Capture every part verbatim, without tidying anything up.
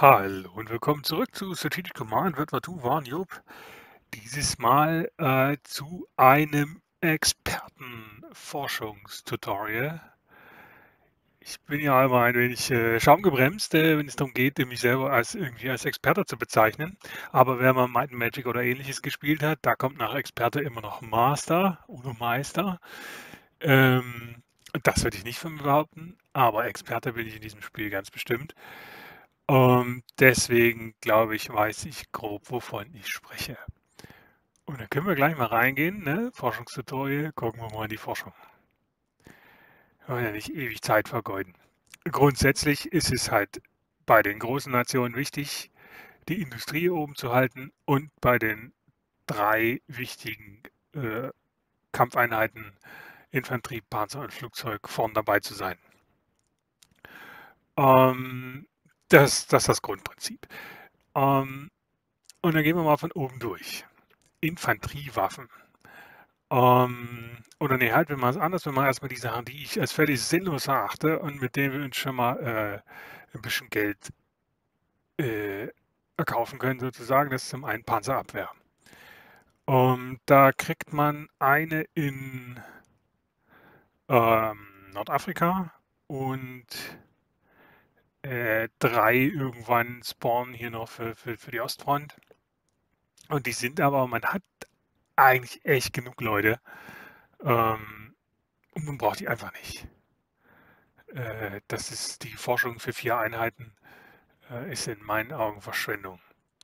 Hallo und willkommen zurück zu Strategic Command, Wird was du waren, Jupp. Dieses Mal äh, zu einem Expertenforschungstutorial. Ich bin ja immer ein wenig äh, schaumgebremst, äh, wenn es darum geht, mich selber als irgendwie als Experte zu bezeichnen. Aber wer mal Might and Magic oder ähnliches gespielt hat, da kommt nach Experte immer noch Master oder Meister. Ähm, das würde ich nicht von mir behaupten, aber Experte bin ich in diesem Spiel ganz bestimmt. Und deswegen glaube ich, weiß ich grob, wovon ich spreche. Und dann können wir gleich mal reingehen, ne? Forschungstutorial, gucken wir mal in die Forschung. Wir wollen ja nicht ewig Zeit vergeuden. Grundsätzlich ist es halt bei den großen Nationen wichtig, die Industrie oben zu halten und bei den drei wichtigen äh, Kampfeinheiten Infanterie, Panzer und Flugzeug vorn dabei zu sein. Ähm, das, das ist das Grundprinzip. Ähm, und dann gehen wir mal von oben durch. Infanteriewaffen. Ähm, oder nee, halt, wir machen es anders. Wir machen erstmal die Sachen, die ich als völlig sinnlos erachte und mit denen wir uns schon mal äh, ein bisschen Geld äh, erkaufen können, sozusagen. Das ist zum einen Panzerabwehr. Um, da kriegt man eine in ähm, Nordafrika und äh, drei irgendwann spawnen hier noch für, für, für die Ostfront. Und die sind aber, man hat eigentlich echt genug Leute. Ähm, und man braucht die einfach nicht. Äh, das ist die Forschung für vier Einheiten, äh, ist in meinen Augen Verschwendung.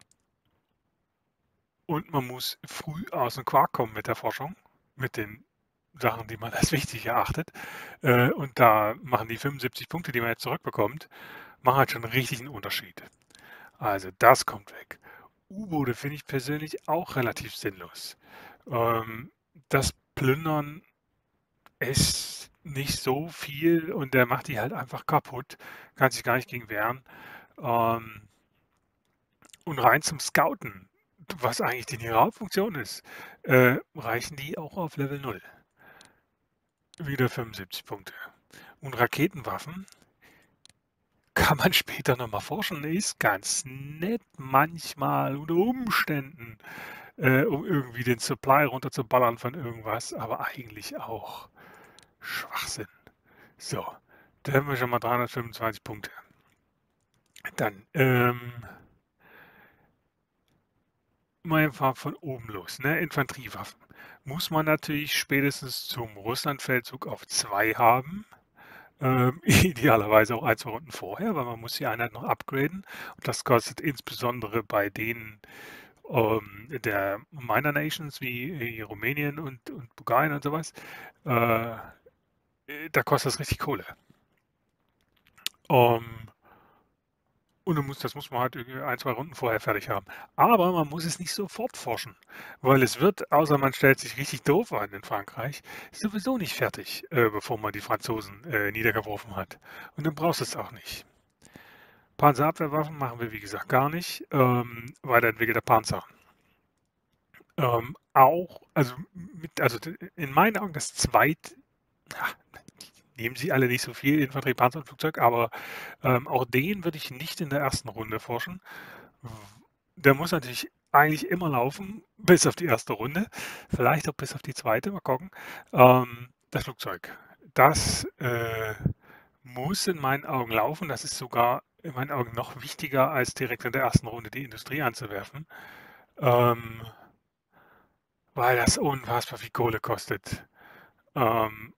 Und man muss früh aus dem Quark kommen mit der Forschung, mit den Sachen, die man als wichtig erachtet. Äh, und da machen die fünfundsiebzig Punkte, die man jetzt zurückbekommt, machen halt schon einen richtigen Unterschied. Also das kommt weg. U-Boote finde ich persönlich auch relativ sinnlos. Ähm, das Plündern ist nicht so viel und der macht die halt einfach kaputt, kann sich gar nicht gegen wehren. Ähm, und rein zum Scouten, was eigentlich die ihre Hauptfunktion ist, äh, reichen die auch auf Level null. Wieder fünfundsiebzig Punkte. Und Raketenwaffen kann man später nochmal forschen, ist ganz nett manchmal unter Umständen, äh, um irgendwie den Supply runterzuballern von irgendwas, aber eigentlich auch Schwachsinn. So, da haben wir schon mal dreihundertfünfundzwanzig Punkte. Dann, ähm, mal einfach von oben los, ne? Infanteriewaffen. Muss man natürlich spätestens zum Russlandfeldzug auf zwei haben. Ähm, idealerweise auch ein, zwei Runden vorher, weil man muss die Einheit noch upgraden. Und das kostet insbesondere bei denen ähm, der Minor Nations wie äh, Rumänien und, und Bulgarien und sowas, äh, äh, da kostet das richtig Kohle. Um, Und du musst, das muss man halt irgendwie ein, zwei Runden vorher fertig haben. Aber man muss es nicht sofort forschen, weil es wird, außer man stellt sich richtig doof an in Frankreich, sowieso nicht fertig, äh, bevor man die Franzosen äh, niedergeworfen hat. Und dann brauchst du es auch nicht. Panzerabwehrwaffen machen wir, wie gesagt, gar nicht. Ähm, weiterentwickelter Panzer. Ähm, auch, also, mit, also in meinen Augen das zweit, ja, nehmen sie alle nicht so viel, Infanterie, Panzer und Flugzeug, aber ähm, auch den würde ich nicht in der ersten Runde forschen. Der muss natürlich eigentlich immer laufen, bis auf die erste Runde, vielleicht auch bis auf die zweite, mal gucken. Ähm, das Flugzeug, das äh, muss in meinen Augen laufen. Das ist sogar in meinen Augen noch wichtiger, als direkt in der ersten Runde die Industrie anzuwerfen, ähm, weil das unfassbar viel Kohle kostet. Ähm,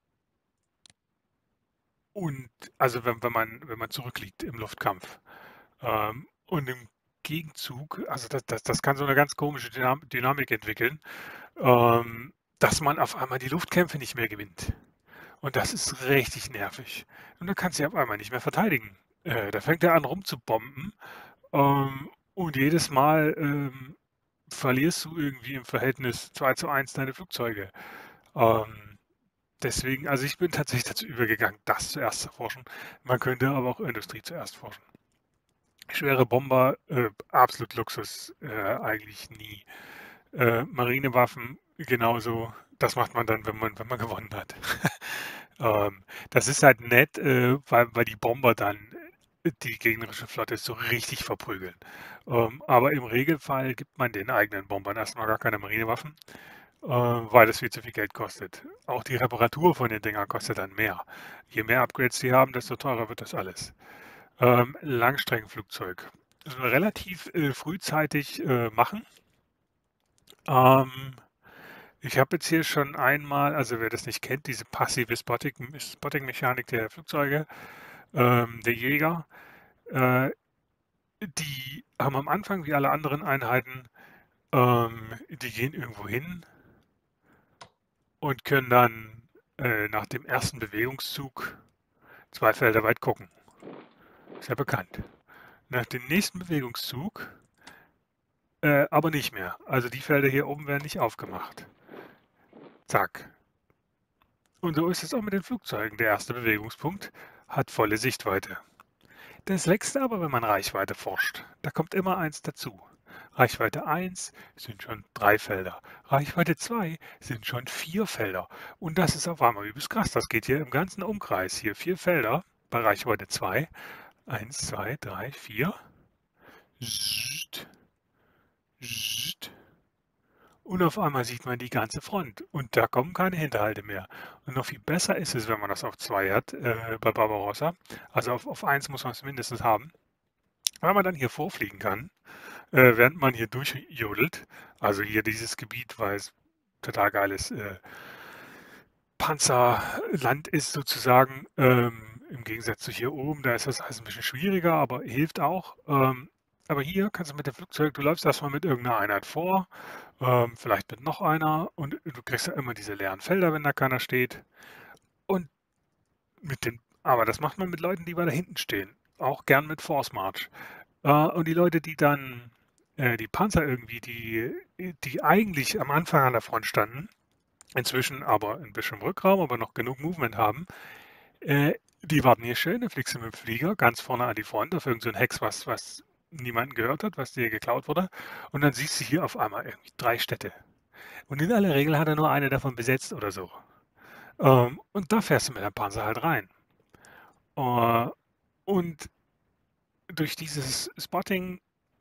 und also wenn, wenn man wenn man zurückliegt im Luftkampf. Ähm, und im Gegenzug, also das, das, das kann so eine ganz komische Dynam Dynamik entwickeln, ähm, dass man auf einmal die Luftkämpfe nicht mehr gewinnt. Und das ist richtig nervig. Und dann kannst du auf einmal nicht mehr verteidigen. Äh, da fängt er an rumzubomben ähm, und jedes Mal ähm, verlierst du irgendwie im Verhältnis zwei zu eins deine Flugzeuge. Ähm, deswegen, also ich bin tatsächlich dazu übergegangen, das zuerst zu forschen. Man könnte aber auch Industrie zuerst forschen. Schwere Bomber, äh, absolut Luxus, äh, eigentlich nie. Äh, Marinewaffen genauso. Das macht man dann, wenn man, wenn man gewonnen hat. ähm, das ist halt nett, äh, weil, weil die Bomber dann die gegnerische Flotte so richtig verprügeln. Ähm, aber im Regelfall gibt man den eigenen Bombern erstmal gar keine Marinewaffen, äh, weil das viel zu viel Geld kostet. Auch die Reparatur von den Dingern kostet dann mehr. Je mehr Upgrades die haben, desto teurer wird das alles. Ähm, Langstreckenflugzeug. Das wir relativ äh, frühzeitig äh, machen. Ähm, ich habe jetzt hier schon einmal, also wer das nicht kennt, diese passive Spotting- Spotting-Mechanik der Flugzeuge, ähm, der Jäger, äh, die haben am Anfang, wie alle anderen Einheiten, ähm, die gehen irgendwo hin und können dann äh, nach dem ersten Bewegungszug zwei Felder weit gucken. Ist ja bekannt. Nach dem nächsten Bewegungszug äh, aber nicht mehr. Also die Felder hier oben werden nicht aufgemacht. Zack. Und so ist es auch mit den Flugzeugen. Der erste Bewegungspunkt hat volle Sichtweite. Das wächst aber, wenn man Reichweite forscht. Da kommt immer eins dazu. Reichweite eins sind schon drei Felder. Reichweite zwei sind schon vier Felder. Und das ist auf einmal übelst krass. Das geht hier im ganzen Umkreis. Hier vier Felder bei Reichweite zwei. Eins, zwei, drei, vier. Zzt, zzt. Und auf einmal sieht man die ganze Front. Und da kommen keine Hinterhalte mehr. Und noch viel besser ist es, wenn man das auf zwei hat, äh, bei Barbarossa. Also auf, auf eins muss man es mindestens haben. Weil man dann hier vorfliegen kann, äh, während man hier durchjodelt. Also hier dieses Gebiet, weil es total geiles äh, Panzerland ist sozusagen. Ähm, im Gegensatz zu hier oben, da ist das alles ein bisschen schwieriger, aber hilft auch. Ähm, aber hier kannst du mit dem Flugzeug, du läufst erstmal mit irgendeiner Einheit vor, ähm, vielleicht mit noch einer und du kriegst ja immer diese leeren Felder, wenn da keiner steht. Und mit den, aber das macht man mit Leuten, die weiter hinten stehen. Auch gern mit Force March. Äh, und die Leute, die dann äh, die Panzer irgendwie, die, die eigentlich am Anfang an der Front standen, inzwischen aber ein bisschen im Rückraum, aber noch genug Movement haben, äh, die warten hier schön, dann fliegst du mit dem Flieger ganz vorne an die Front auf irgendein so Hex, was, was niemanden gehört hat, was dir geklaut wurde. Und dann siehst du hier auf einmal irgendwie drei Städte. Und in aller Regel hat er nur eine davon besetzt oder so. Ähm, und da fährst du mit der Panzer halt rein. Äh, und durch dieses Spotting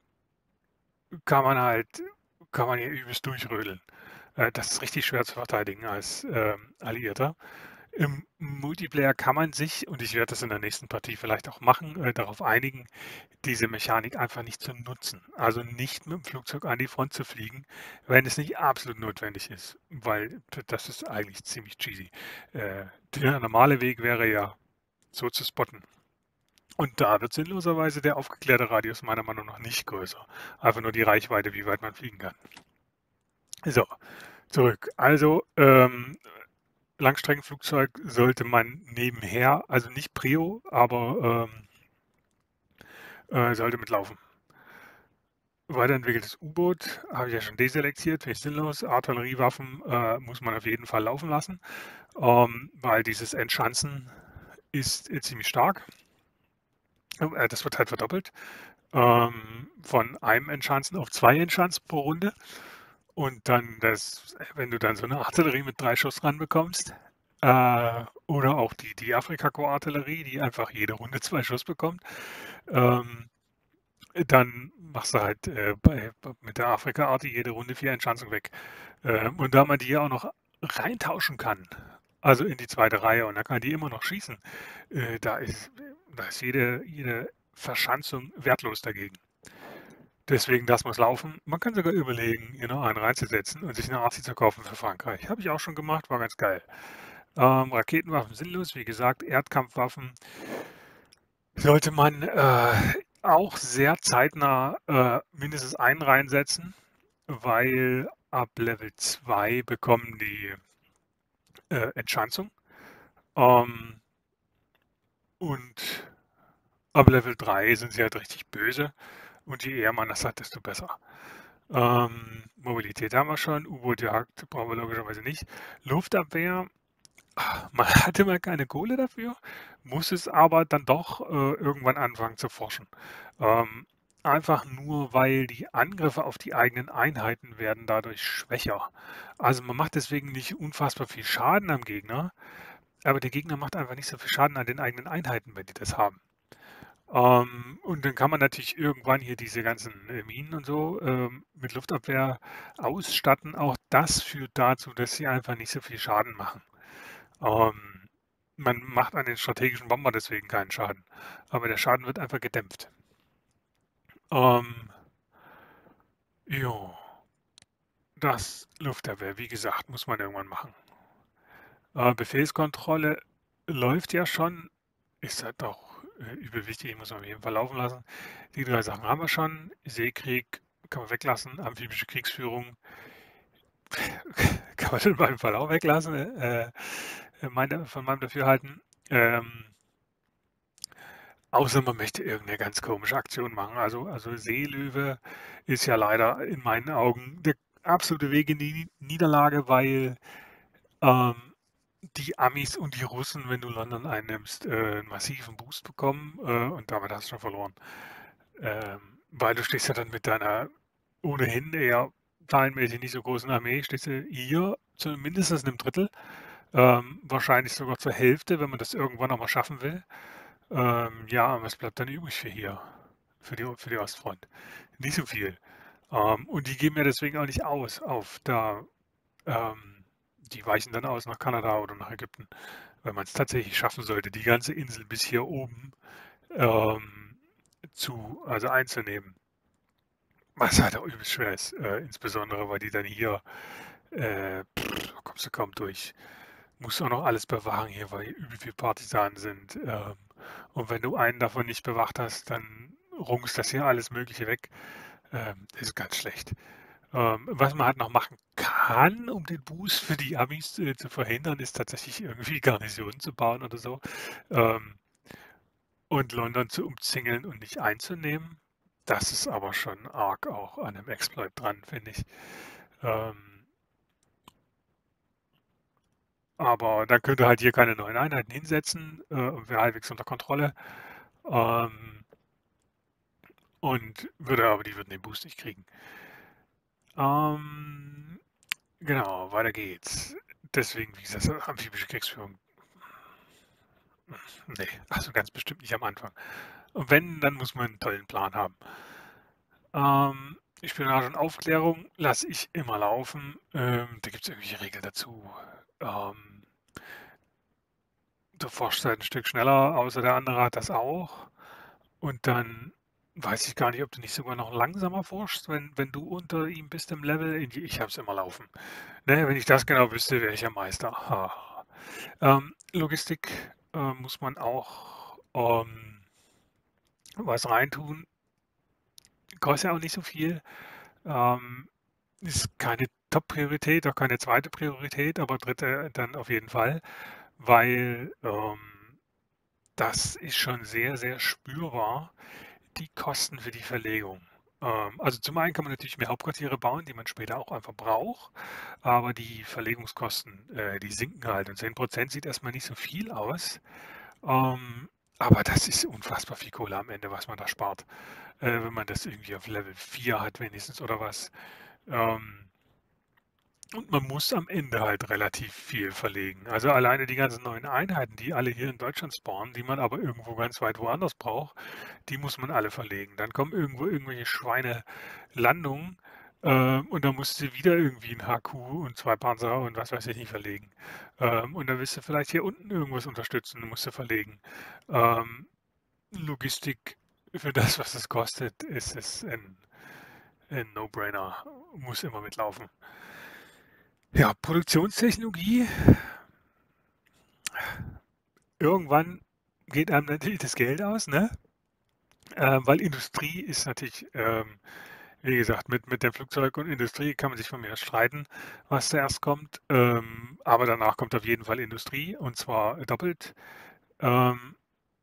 kann man halt, kann man hier übelst durchrödeln. Äh, das ist richtig schwer zu verteidigen als ähm, Alliierter. Im Multiplayer kann man sich, und ich werde das in der nächsten Partie vielleicht auch machen, äh, darauf einigen, diese Mechanik einfach nicht zu nutzen. Also nicht mit dem Flugzeug an die Front zu fliegen, wenn es nicht absolut notwendig ist, weil das ist eigentlich ziemlich cheesy. Äh, der normale Weg wäre ja so zu spotten. Und da wird sinnloserweise der aufgeklärte Radius meiner Meinung nach nicht größer. Einfach nur die Reichweite, wie weit man fliegen kann. So, zurück. Also, ähm, Langstreckenflugzeug sollte man nebenher, also nicht Prio, aber ähm, äh, sollte mitlaufen. Weiterentwickeltes U-Boot habe ich ja schon deselektiert, finde ich sinnlos. Artilleriewaffen äh, muss man auf jeden Fall laufen lassen, ähm, weil dieses Entschanzen ist äh, ziemlich stark. Äh, das wird halt verdoppelt. Ähm, von einem Entschanzen auf zwei Entschanzen pro Runde. Und dann das, wenn du dann so eine Artillerie mit drei Schuss ranbekommst, äh, oder auch die, die Afrika-Korps-Artillerie, die einfach jede Runde zwei Schuss bekommt, ähm, dann machst du halt äh, bei, mit der Afrika-Arti jede Runde vier Entschanzungen weg. Ähm, und da man die ja auch noch reintauschen kann, also in die zweite Reihe, und dann kann die immer noch schießen, äh, da ist, da ist jede, jede Verschanzung wertlos dagegen. Deswegen, das muss laufen. Man kann sogar überlegen, hier noch einen reinzusetzen und sich eine Arti zu kaufen für Frankreich. Habe ich auch schon gemacht, war ganz geil. Ähm, Raketenwaffen sinnlos, wie gesagt, Erdkampfwaffen sollte man äh, auch sehr zeitnah äh, mindestens einen reinsetzen, weil ab Level zwei bekommen die äh, Entschanzung. Ähm, und ab Level drei sind sie halt richtig böse. Und je eher man das hat, desto besser. Ähm, Mobilität haben wir schon, U-Boot-Jagd brauchen wir logischerweise nicht. Luftabwehr, man hatte mal keine Kohle dafür, muss es aber dann doch äh, irgendwann anfangen zu forschen. Ähm, einfach nur, weil die Angriffe auf die eigenen Einheiten werden dadurch schwächer. Also man macht deswegen nicht unfassbar viel Schaden am Gegner, aber der Gegner macht einfach nicht so viel Schaden an den eigenen Einheiten, wenn die das haben. Ähm, und dann kann man natürlich irgendwann hier diese ganzen, äh, Minen und so, ähm, mit Luftabwehr ausstatten. Auch das führt dazu, dass sie einfach nicht so viel Schaden machen. Ähm, man macht an den strategischen Bomber deswegen keinen Schaden, aber der Schaden wird einfach gedämpft. Ähm, jo, das Luftabwehr, wie gesagt, muss man irgendwann machen. Äh, Befehlskontrolle läuft ja schon, ist halt auch äh, übel wichtig, muss man auf jeden Fall laufen lassen. Die drei Sachen haben wir schon. Seekrieg kann man weglassen, amphibische Kriegsführung kann man in meinem Fall auch weglassen, äh, meine, von meinem Dafürhalten. Ähm, außer man möchte irgendeine ganz komische Aktion machen. Also, also Seelöwe ist ja leider in meinen Augen der absolute Weg in die Niederlage, weil ähm, die Amis und die Russen, wenn du London einnimmst, äh, einen massiven Boost bekommen äh, und damit hast du schon verloren. Ähm, weil du stehst ja dann mit deiner ohnehin eher zahlenmäßig nicht so großen Armee, stehst du hier zumindest in einem Drittel, ähm, wahrscheinlich sogar zur Hälfte, wenn man das irgendwann noch mal schaffen will. Ähm, ja, und was bleibt dann übrig für hier, für die, für die Ostfront? Nicht so viel. Ähm, und die geben ja deswegen auch nicht aus auf da, ähm, die weichen dann aus nach Kanada oder nach Ägypten, wenn man es tatsächlich schaffen sollte, die ganze Insel bis hier oben ähm, zu, also einzunehmen. Was halt auch übelst schwer ist, äh, insbesondere weil die dann hier, äh, pff, da kommst du kaum durch. Musst auch noch alles bewachen hier, weil hier übel viele Partisanen sind. Ähm, und wenn du einen davon nicht bewacht hast, dann rungst das hier alles Mögliche weg. Ähm, das ist ganz schlecht. Ähm, was man halt noch machen kann, um den Boost für die Amis äh, zu verhindern, ist tatsächlich irgendwie Garnisonen zu bauen oder so. Ähm, und London zu umzingeln und nicht einzunehmen. Das ist aber schon arg auch an einem Exploit dran, finde ich. Ähm, aber dann könnte halt hier keine neuen Einheiten hinsetzen äh, und wäre halbwegs unter Kontrolle. Ähm, und würde aber, die würden den Boost nicht kriegen. Ähm, genau, weiter geht's. Deswegen, wie gesagt, amphibische Kriegsführung. Nee, also ganz bestimmt nicht am Anfang. Und wenn, dann muss man einen tollen Plan haben. Ähm, Spionage und Aufklärung lasse ich immer laufen. Ähm, da gibt es irgendwelche Regeln dazu. Ähm, du forschst halt ein Stück schneller, außer der andere hat das auch. Und dann weiß ich gar nicht, ob du nicht sogar noch langsamer forschst, wenn, wenn du unter ihm bist im Level. Ich habe es immer laufen. Ne, wenn ich das genau wüsste, wäre ich ja Meister. Ha. Ähm, Logistik äh, muss man auch ähm, was reintun. Kostet ja auch nicht so viel. Ähm, Ist keine Top-Priorität, auch keine zweite Priorität, aber dritte dann auf jeden Fall, weil ähm, das ist schon sehr, sehr spürbar, die Kosten für die Verlegung. Ähm, also zum einen kann man natürlich mehr Hauptquartiere bauen, die man später auch einfach braucht, aber die Verlegungskosten, äh, die sinken halt und zehn Prozent sieht erstmal nicht so viel aus, ähm, aber das ist unfassbar viel Kohle am Ende, was man da spart, äh, wenn man das irgendwie auf Level vier hat wenigstens oder was. Ähm, Und man muss am Ende halt relativ viel verlegen. Also alleine die ganzen neuen Einheiten, die alle hier in Deutschland spawnen, die man aber irgendwo ganz weit woanders braucht, die muss man alle verlegen. Dann kommen irgendwo irgendwelche Schweinelandungen ähm, und dann musst du wieder irgendwie ein H Q und zwei Panzer und was weiß ich nicht verlegen. Ähm, und dann willst du vielleicht hier unten irgendwas unterstützen, musst du verlegen. Ähm, Logistik für das, was es kostet, ist es ein, ein No-Brainer, muss immer mitlaufen. Ja, Produktionstechnologie, irgendwann geht einem natürlich das Geld aus, ne? Äh, weil Industrie ist natürlich, ähm, wie gesagt, mit, mit dem Flugzeug und Industrie kann man sich von mir aus streiten, was zuerst kommt. Ähm, aber danach kommt auf jeden Fall Industrie und zwar doppelt. Ähm,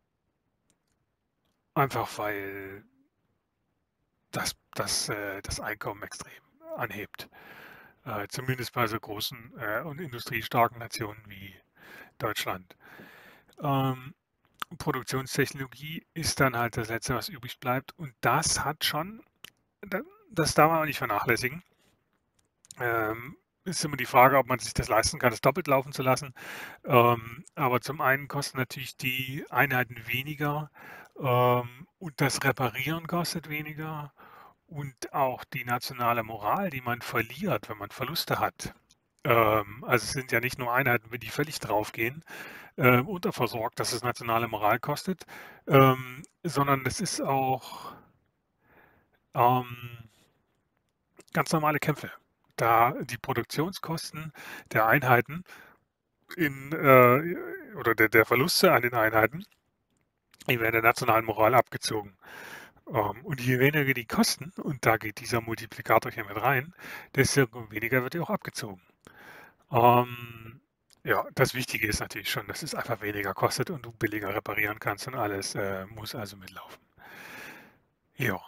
einfach weil das, das, äh, das Einkommen extrem anhebt. Äh, zumindest bei so großen äh, und industriestarken Nationen wie Deutschland. Ähm, Produktionstechnologie ist dann halt das Letzte, was übrig bleibt. Und das hat schon, das darf man auch nicht vernachlässigen. Ähm, ist immer die Frage, ob man sich das leisten kann, das doppelt laufen zu lassen. Ähm, aber zum einen kosten natürlich die Einheiten weniger Ähm, und das Reparieren kostet weniger und auch die nationale Moral, die man verliert, wenn man Verluste hat. Ähm, also es sind ja nicht nur Einheiten, die völlig draufgehen, äh, unterversorgt, dass es nationale Moral kostet, ähm, sondern es ist auch ähm, ganz normale Kämpfe. Da die Produktionskosten der Einheiten in, äh, oder der, der Verluste an den Einheiten, die werden der nationalen Moral abgezogen. Ähm, und je weniger die kosten, und da geht dieser Multiplikator hier mit rein, desto weniger wird ja auch abgezogen. Ähm, ja, das Wichtige ist natürlich schon, dass es einfach weniger kostet und du billiger reparieren kannst und alles äh, muss also mitlaufen. Ja,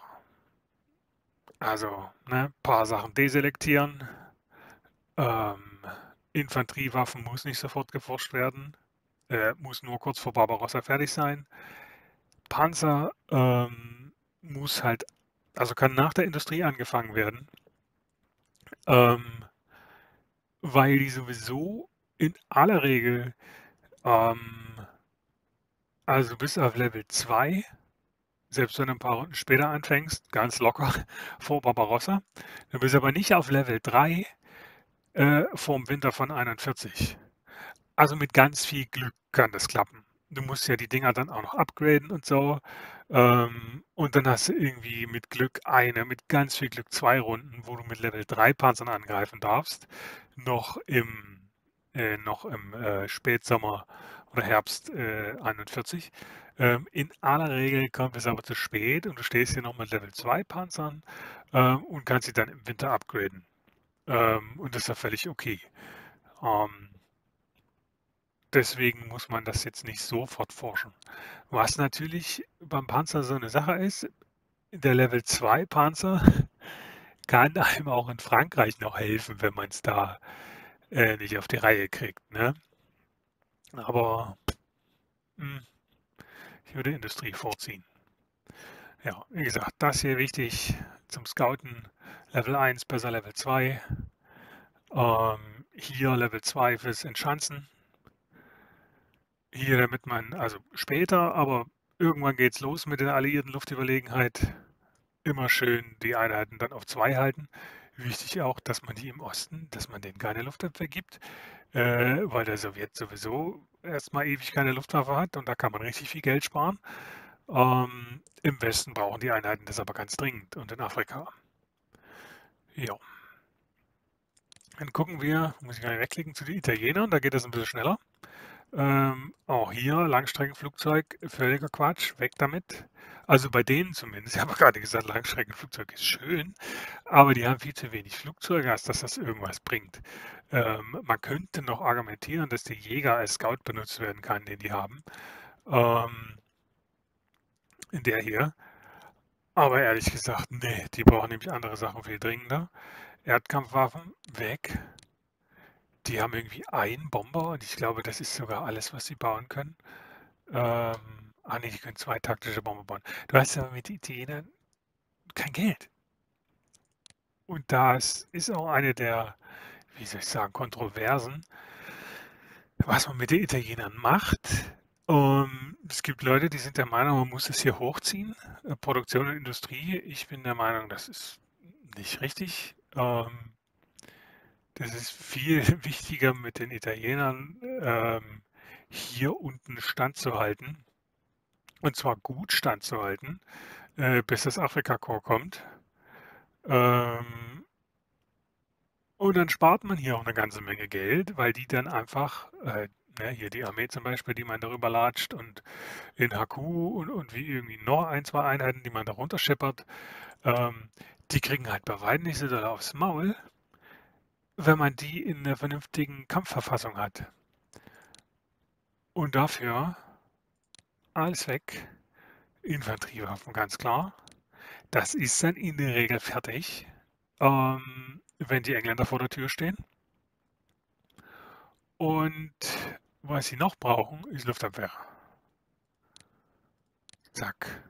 also ne, paar Sachen deselektieren. Ähm, Infanteriewaffen muss nicht sofort geforscht werden, äh, muss nur kurz vor Barbarossa fertig sein. Panzer ähm, muss halt, also kann nach der Industrie angefangen werden, ähm, weil die sowieso in aller Regel, ähm, also bis auf Level zwei, selbst wenn du ein paar Runden später anfängst, ganz locker vor Barbarossa, du bist aber nicht auf Level drei äh, vorm Winter von einundvierzig. Also mit ganz viel Glück kann das klappen. Du musst ja die Dinger dann auch noch upgraden und so. Ähm, und dann hast du irgendwie mit Glück eine, mit ganz viel Glück zwei Runden, wo du mit Level drei Panzern angreifen darfst, noch im, äh, noch im äh, Spätsommer oder Herbst äh, einundvierzig. Ähm, in aller Regel kommt es aber zu spät und du stehst hier noch mit Level zwei Panzern ähm, und kannst sie dann im Winter upgraden. Ähm, und das ist ja völlig okay. Ähm, Deswegen muss man das jetzt nicht sofort forschen. Was natürlich beim Panzer so eine Sache ist, der Level zwei Panzer kann einem auch in Frankreich noch helfen, wenn man es da äh, nicht auf die Reihe kriegt. Ne? Aber hm, ich würde Industrie vorziehen. Ja, wie gesagt, das hier wichtig zum Scouten. Level eins, besser Level zwei. Ähm, hier Level zwei fürs Entschanzen. Hier, damit man, also später, aber irgendwann geht's los mit der alliierten Luftüberlegenheit. Immer schön die Einheiten dann auf zwei halten. Wichtig auch, dass man die im Osten, dass man denen keine Luftabwehr gibt, äh, weil der Sowjet sowieso erstmal ewig keine Luftwaffe hat und da kann man richtig viel Geld sparen. Ähm, Im Westen brauchen die Einheiten das aber ganz dringend und in Afrika. Ja, dann gucken wir, muss ich gleich wegklicken, zu den Italienern, da geht das ein bisschen schneller. Ähm, auch hier Langstreckenflugzeug, völliger Quatsch, weg damit. Also bei denen zumindest. Ich habe gerade gesagt, Langstreckenflugzeug ist schön, aber die haben viel zu wenig Flugzeuge, als dass das irgendwas bringt. Ähm, man könnte noch argumentieren, dass der Jäger als Scout benutzt werden kann, den die haben. Ähm, in der hier. Aber ehrlich gesagt, nee, die brauchen nämlich andere Sachen viel dringender. Erdkampfwaffen, weg. Die haben irgendwie einen Bomber und ich glaube, das ist sogar alles, was sie bauen können. Ähm, ah ne, die können zwei taktische Bomber bauen. Du hast aber mit den Italienern kein Geld. Und das ist auch eine der, wie soll ich sagen, Kontroversen, was man mit den Italienern macht. Ähm, es gibt Leute, die sind der Meinung, man muss es hier hochziehen, äh, Produktion und Industrie. Ich bin der Meinung, das ist nicht richtig. Ähm, das ist viel wichtiger mit den Italienern ähm, hier unten standzuhalten. Und zwar gut standzuhalten, äh, bis das Afrika-Korps kommt. Ähm, und dann spart man hier auch eine ganze Menge Geld, weil die dann einfach, äh, ne, hier die Armee zum Beispiel, die man darüber latscht und in Haku und, und wie irgendwie noch ein, zwei Einheiten, die man da runterschippert, ähm, die kriegen halt bei weitem nicht so doll aufs Maul, wenn man die in einer vernünftigen Kampfverfassung hat. Und dafür alles weg. Infanteriewaffen, ganz klar. Das ist dann in der Regel fertig, ähm, wenn die Engländer vor der Tür stehen. Und was sie noch brauchen, ist Luftabwehr. Zack.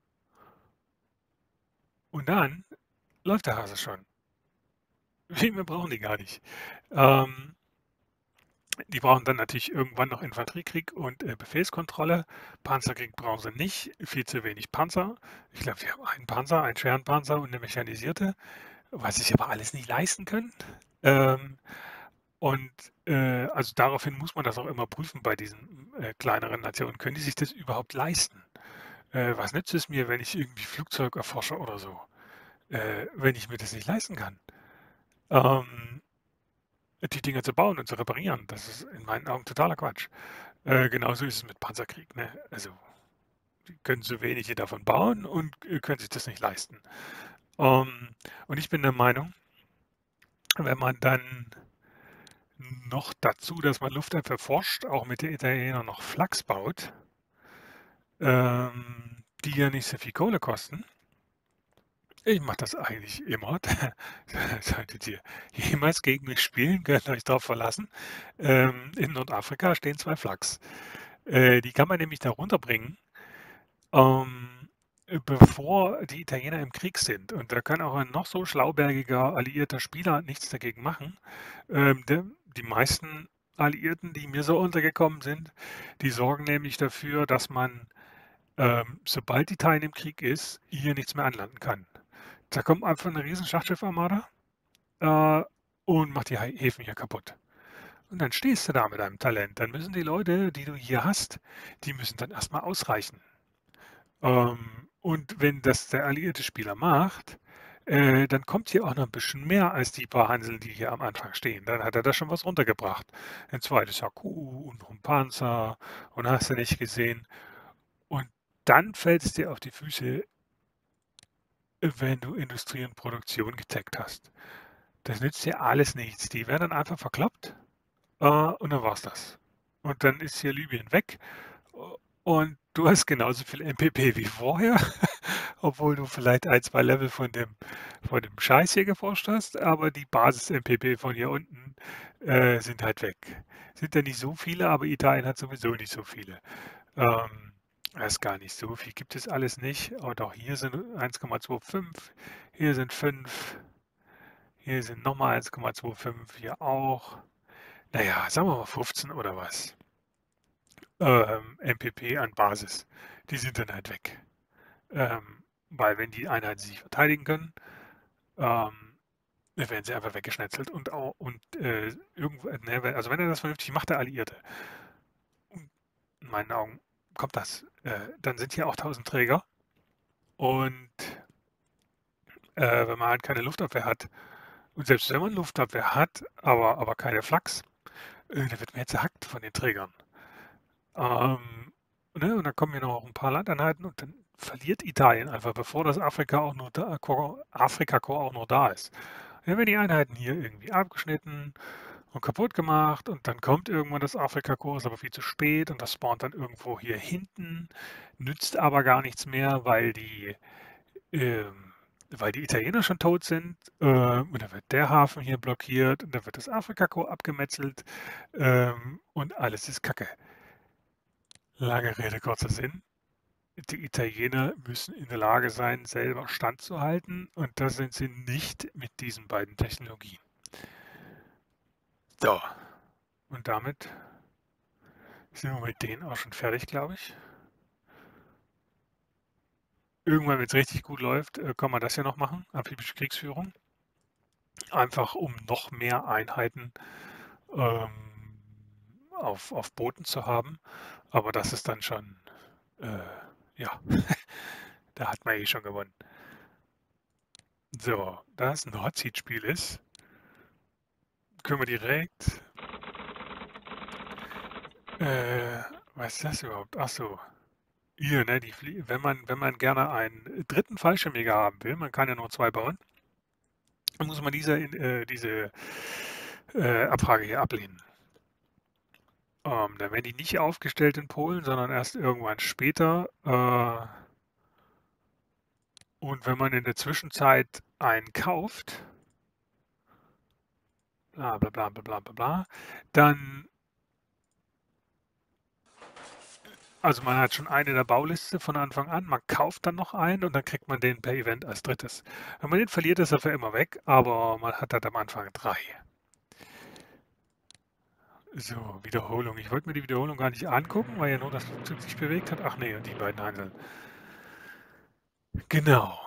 Und dann läuft der Hase schon. Viel mehr brauchen die gar nicht. Ähm, Die brauchen dann natürlich irgendwann noch Infanteriekrieg und äh, Befehlskontrolle. Panzerkrieg brauchen sie nicht, viel zu wenig Panzer. Ich glaube, sie haben einen Panzer, einen schweren Panzer und eine mechanisierte, was sich aber alles nicht leisten können. Ähm, und äh, also daraufhin muss man das auch immer prüfen bei diesen äh, kleineren Nationen. Können die sich das überhaupt leisten? Äh, was nützt es mir, wenn ich irgendwie Flugzeug erforsche oder so, äh, wenn ich mir das nicht leisten kann? Ähm, die Dinger zu bauen und zu reparieren, das ist in meinen Augen totaler Quatsch. Äh, genauso ist es mit Panzerkrieg, ne? Also, die können so wenige davon bauen und äh, können sich das nicht leisten. Ähm, und ich bin der Meinung, wenn man dann noch dazu, dass man Luftabwehr forscht, auch mit den Italienern noch Flaks baut, ähm, die ja nicht so viel Kohle kosten. Ich mache das eigentlich immer. Solltet ihr jemals gegen mich spielen, könnt ihr euch darauf verlassen. Ähm, in Nordafrika stehen zwei Flaks. Äh, die kann man nämlich da runterbringen, ähm, bevor die Italiener im Krieg sind. Und da kann auch ein noch so schlaubergiger alliierter Spieler nichts dagegen machen. Ähm, der, die meisten Alliierten, die mir so untergekommen sind, die sorgen nämlich dafür, dass man, ähm, sobald Italien im Krieg ist, hier nichts mehr anlanden kann. Da kommt einfach eine riesen Schlachtschiff-Armada äh, und macht die Häfen hier kaputt. Und dann stehst du da mit deinem Talent. Dann müssen die Leute, die du hier hast, die müssen dann erstmal ausreichen. Ähm, und wenn das der alliierte Spieler macht, äh, dann kommt hier auch noch ein bisschen mehr als die paar Hanseln, die hier am Anfang stehen. Dann hat er da schon was runtergebracht. Ein zweites Haku und noch ein Panzer und hast du nicht gesehen. Und dann fällt es dir auf die Füße, wenn du Industrie und Produktion gecheckt hast. Das nützt dir alles nichts. Die werden dann einfach verkloppt äh, und dann war's das. Und dann ist hier Libyen weg und du hast genauso viel M P P wie vorher, obwohl du vielleicht ein, zwei Level von dem, von dem Scheiß hier geforscht hast, aber die Basis-M P P von hier unten äh, sind halt weg. Sind ja nicht so viele, aber Italien hat sowieso nicht so viele. Ähm, das ist gar nicht so viel, gibt es alles nicht. Und auch hier sind eins Komma fünfundzwanzig, hier sind fünf, hier sind nochmal eins Komma fünfundzwanzig, hier auch. Naja, sagen wir mal fünfzehn oder was. Ähm, M P P an Basis. Die sind dann halt weg. Ähm, weil wenn die Einheiten sich verteidigen können, ähm, werden sie einfach weggeschnetzelt und auch und äh, irgendwo, ne, wenn- also wenn er das vernünftig macht, der Alliierte, in meinen Augen kommt das, äh, dann sind hier auch tausend Träger und äh, wenn man halt keine Luftabwehr hat und selbst wenn man Luftabwehr hat, aber, aber keine Flaks, äh, da wird man jetzt zerhackt von den Trägern. Ähm, ne, und dann kommen hier noch ein paar Landeinheiten und dann verliert Italien einfach, bevor das Afrika auch nur da, Korps- Afrika-Korps auch noch da ist. Dann werden die Einheiten hier irgendwie abgeschnitten und kaputt gemacht und dann kommt irgendwann das Afrika-Korps, aber viel zu spät und das spawnt dann irgendwo hier hinten, nützt aber gar nichts mehr, weil die, ähm, weil die Italiener schon tot sind äh, und dann wird der Hafen hier blockiert und dann wird das Afrika-Korps abgemetzelt ähm, und alles ist Kacke. Lange Rede, kurzer Sinn. Die Italiener müssen in der Lage sein, selber standzuhalten und das sind sie nicht mit diesen beiden Technologien. So, und damit sind wir mit denen auch schon fertig, glaube ich. Irgendwann, wenn es richtig gut läuft, äh, kann man das ja noch machen, amphibische Kriegsführung. Einfach um noch mehr Einheiten ähm, auf, auf Booten zu haben. Aber das ist dann schon, äh, ja, da hat man eh schon gewonnen. So, da es ein Hotseat-Spiel ist, können wir direkt. Äh, was ist das überhaupt? Ach so. Hier, ne, die Flie wenn man, wenn man gerne einen dritten Fallschirmjäger haben will, man kann ja nur zwei bauen, dann muss man diese, äh, diese äh, Abfrage hier ablehnen. Ähm, dann werden die nicht aufgestellt in Polen, sondern erst irgendwann später. Äh, und wenn man in der Zwischenzeit einen kauft, bla bla bla bla bla bla, bla dann also man hat schon einen in der Bauliste von Anfang an, man kauft dann noch einen und dann kriegt man den per Event als drittes. Wenn man den verliert, ist er für immer weg, aber man hat halt am Anfang drei. So, Wiederholung. Ich wollte mir die Wiederholung gar nicht angucken, weil ja nur das Flugzeug sich bewegt hat. Ach nee, und die beiden Hanseln. Genau.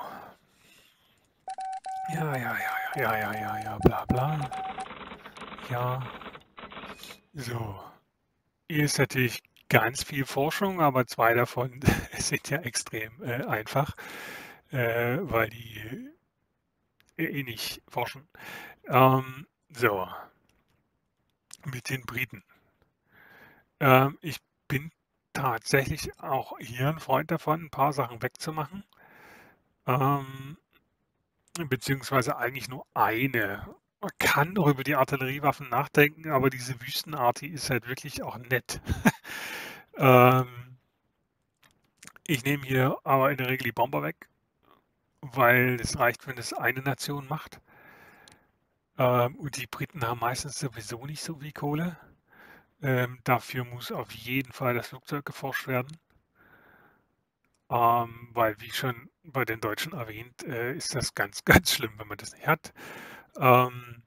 Ja, ja, ja, ja, ja, ja, ja, ja, bla bla. Ja. So. Hier ist natürlich ganz viel Forschung, aber zwei davon sind ja extrem äh, einfach, äh, weil die äh, eh nicht forschen. Ähm, so, mit den Briten. Ähm, ich bin tatsächlich auch hier ein Freund davon, ein paar Sachen wegzumachen. Ähm, beziehungsweise eigentlich nur eine. Man kann auch über die Artilleriewaffen nachdenken, aber diese Wüstenart, die ist halt wirklich auch nett. ähm, ich nehme hier aber in der Regel die Bomber weg, weil es reicht, wenn es eine Nation macht. Ähm, und die Briten haben meistens sowieso nicht so viel Kohle. Ähm, dafür muss auf jeden Fall das Flugzeug geforscht werden. Ähm, weil, wie schon bei den Deutschen erwähnt, äh, ist das ganz, ganz schlimm, wenn man das nicht hat. Ähm,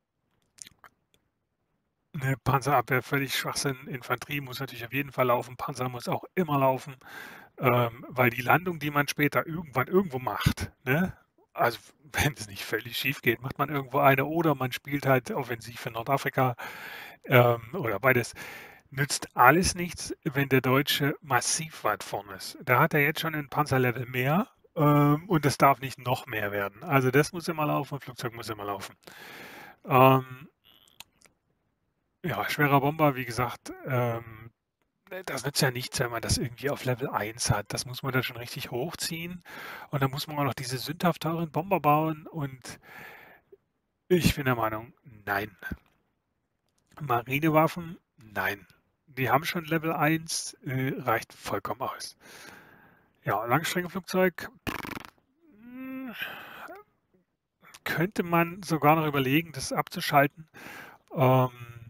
eine Panzerabwehr völlig Schwachsinn. Infanterie muss natürlich auf jeden Fall laufen. Panzer muss auch immer laufen, ähm, weil die Landung, die man später irgendwann irgendwo macht, ne? Also wenn es nicht völlig schief geht, macht man irgendwo eine oder man spielt halt offensiv in Nordafrika ähm, oder beides. Nützt alles nichts, wenn der Deutsche massiv weit vorne ist. Da hat er jetzt schon ein Panzerlevel mehr ähm, und es darf nicht noch mehr werden. Also das muss immer laufen, Flugzeug muss immer laufen. Ähm, ja, schwerer Bomber, wie gesagt, ähm, das nützt ja nichts, wenn man das irgendwie auf Level eins hat. Das muss man dann schon richtig hochziehen und dann muss man auch noch diese sündhaft teuren Bomber bauen und ich bin der Meinung, nein. Marinewaffen, nein. Die haben schon Level eins, äh, reicht vollkommen aus. Ja, Langstreckenflugzeug hm, könnte man sogar noch überlegen, das abzuschalten. Ähm,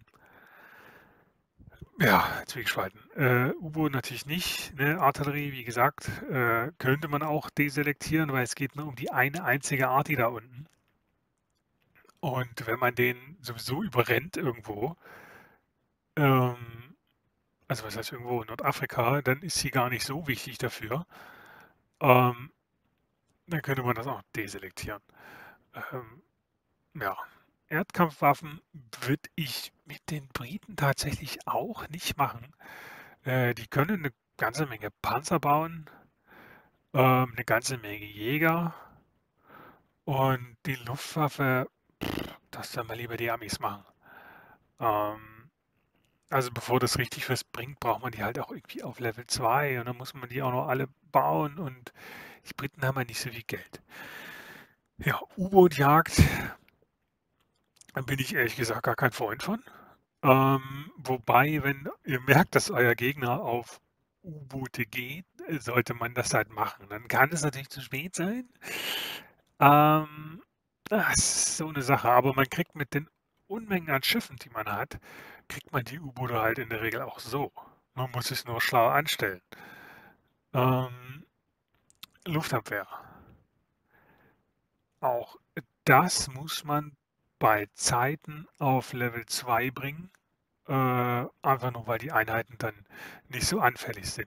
ja, zwiegespalten. Äh, U-Boot natürlich nicht, ne? Artillerie, wie gesagt, äh, könnte man auch deselektieren, weil es geht nur um die eine einzige Arti da unten. Und wenn man den sowieso überrennt irgendwo, ähm, also was heißt irgendwo in Nordafrika, dann ist sie gar nicht so wichtig dafür. Ähm, dann könnte man das auch deselektieren. Ähm, ja, Erdkampfwaffen würde ich mit den Briten tatsächlich auch nicht machen. Äh, die können eine ganze Menge Panzer bauen, ähm, eine ganze Menge Jäger und die Luftwaffe, pff, das sollen wir lieber die Amis machen. Ähm, also bevor das richtig was bringt, braucht man die halt auch irgendwie auf Level zwei und dann muss man die auch noch alle bauen und die Briten haben ja nicht so viel Geld. Ja, U-Boot-Jagd, da bin ich ehrlich gesagt gar kein Freund von. Ähm, wobei, wenn ihr merkt, dass euer Gegner auf U-Boote geht, äh, sollte man das halt machen. Dann kann es natürlich zu spät sein. Ähm, das ist so eine Sache, aber man kriegt mit den Unmengen an Schiffen, die man hat, kriegt man die U-Boote halt in der Regel auch so. Man muss es nur schlau anstellen. Ähm, Luftabwehr. Auch das muss man bei Zeiten auf Level zwei bringen. Äh, einfach nur, weil die Einheiten dann nicht so anfällig sind.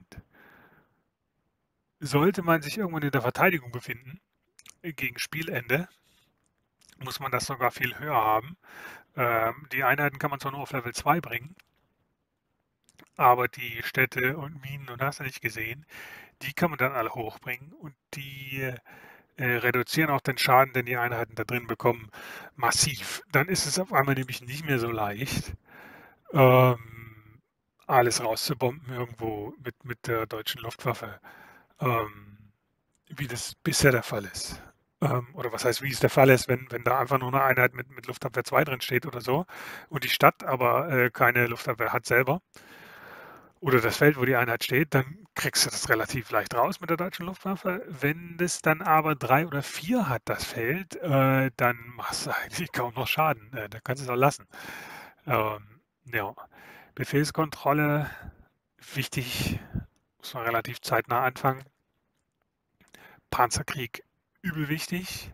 Sollte man sich irgendwann in der Verteidigung befinden, äh, gegen Spielende, muss man das sogar viel höher haben. Ähm, die Einheiten kann man zwar nur auf Level zwei bringen, aber die Städte und Minen und hast du nicht gesehen, die kann man dann alle hochbringen und die äh, reduzieren auch den Schaden, den die Einheiten da drin bekommen, massiv. Dann ist es auf einmal nämlich nicht mehr so leicht, ähm, alles rauszubomben irgendwo mit, mit der deutschen Luftwaffe, ähm, wie das bisher der Fall ist. Ähm, oder was heißt, wie es der Fall ist, wenn, wenn da einfach nur eine Einheit mit, mit Luftabwehr zwei drin steht oder so und die Stadt aber äh, keine Luftabwehr hat selber oder das Feld, wo die Einheit steht, dann kriegst du das relativ leicht raus mit der deutschen Luftwaffe. Wenn das dann aber drei oder vier hat, das Feld, äh, dann machst du eigentlich kaum noch Schaden. Äh, da kannst du es auch lassen. Ähm, ja, Befehlskontrolle, wichtig, muss man relativ zeitnah anfangen. Panzerkrieg, übel wichtig.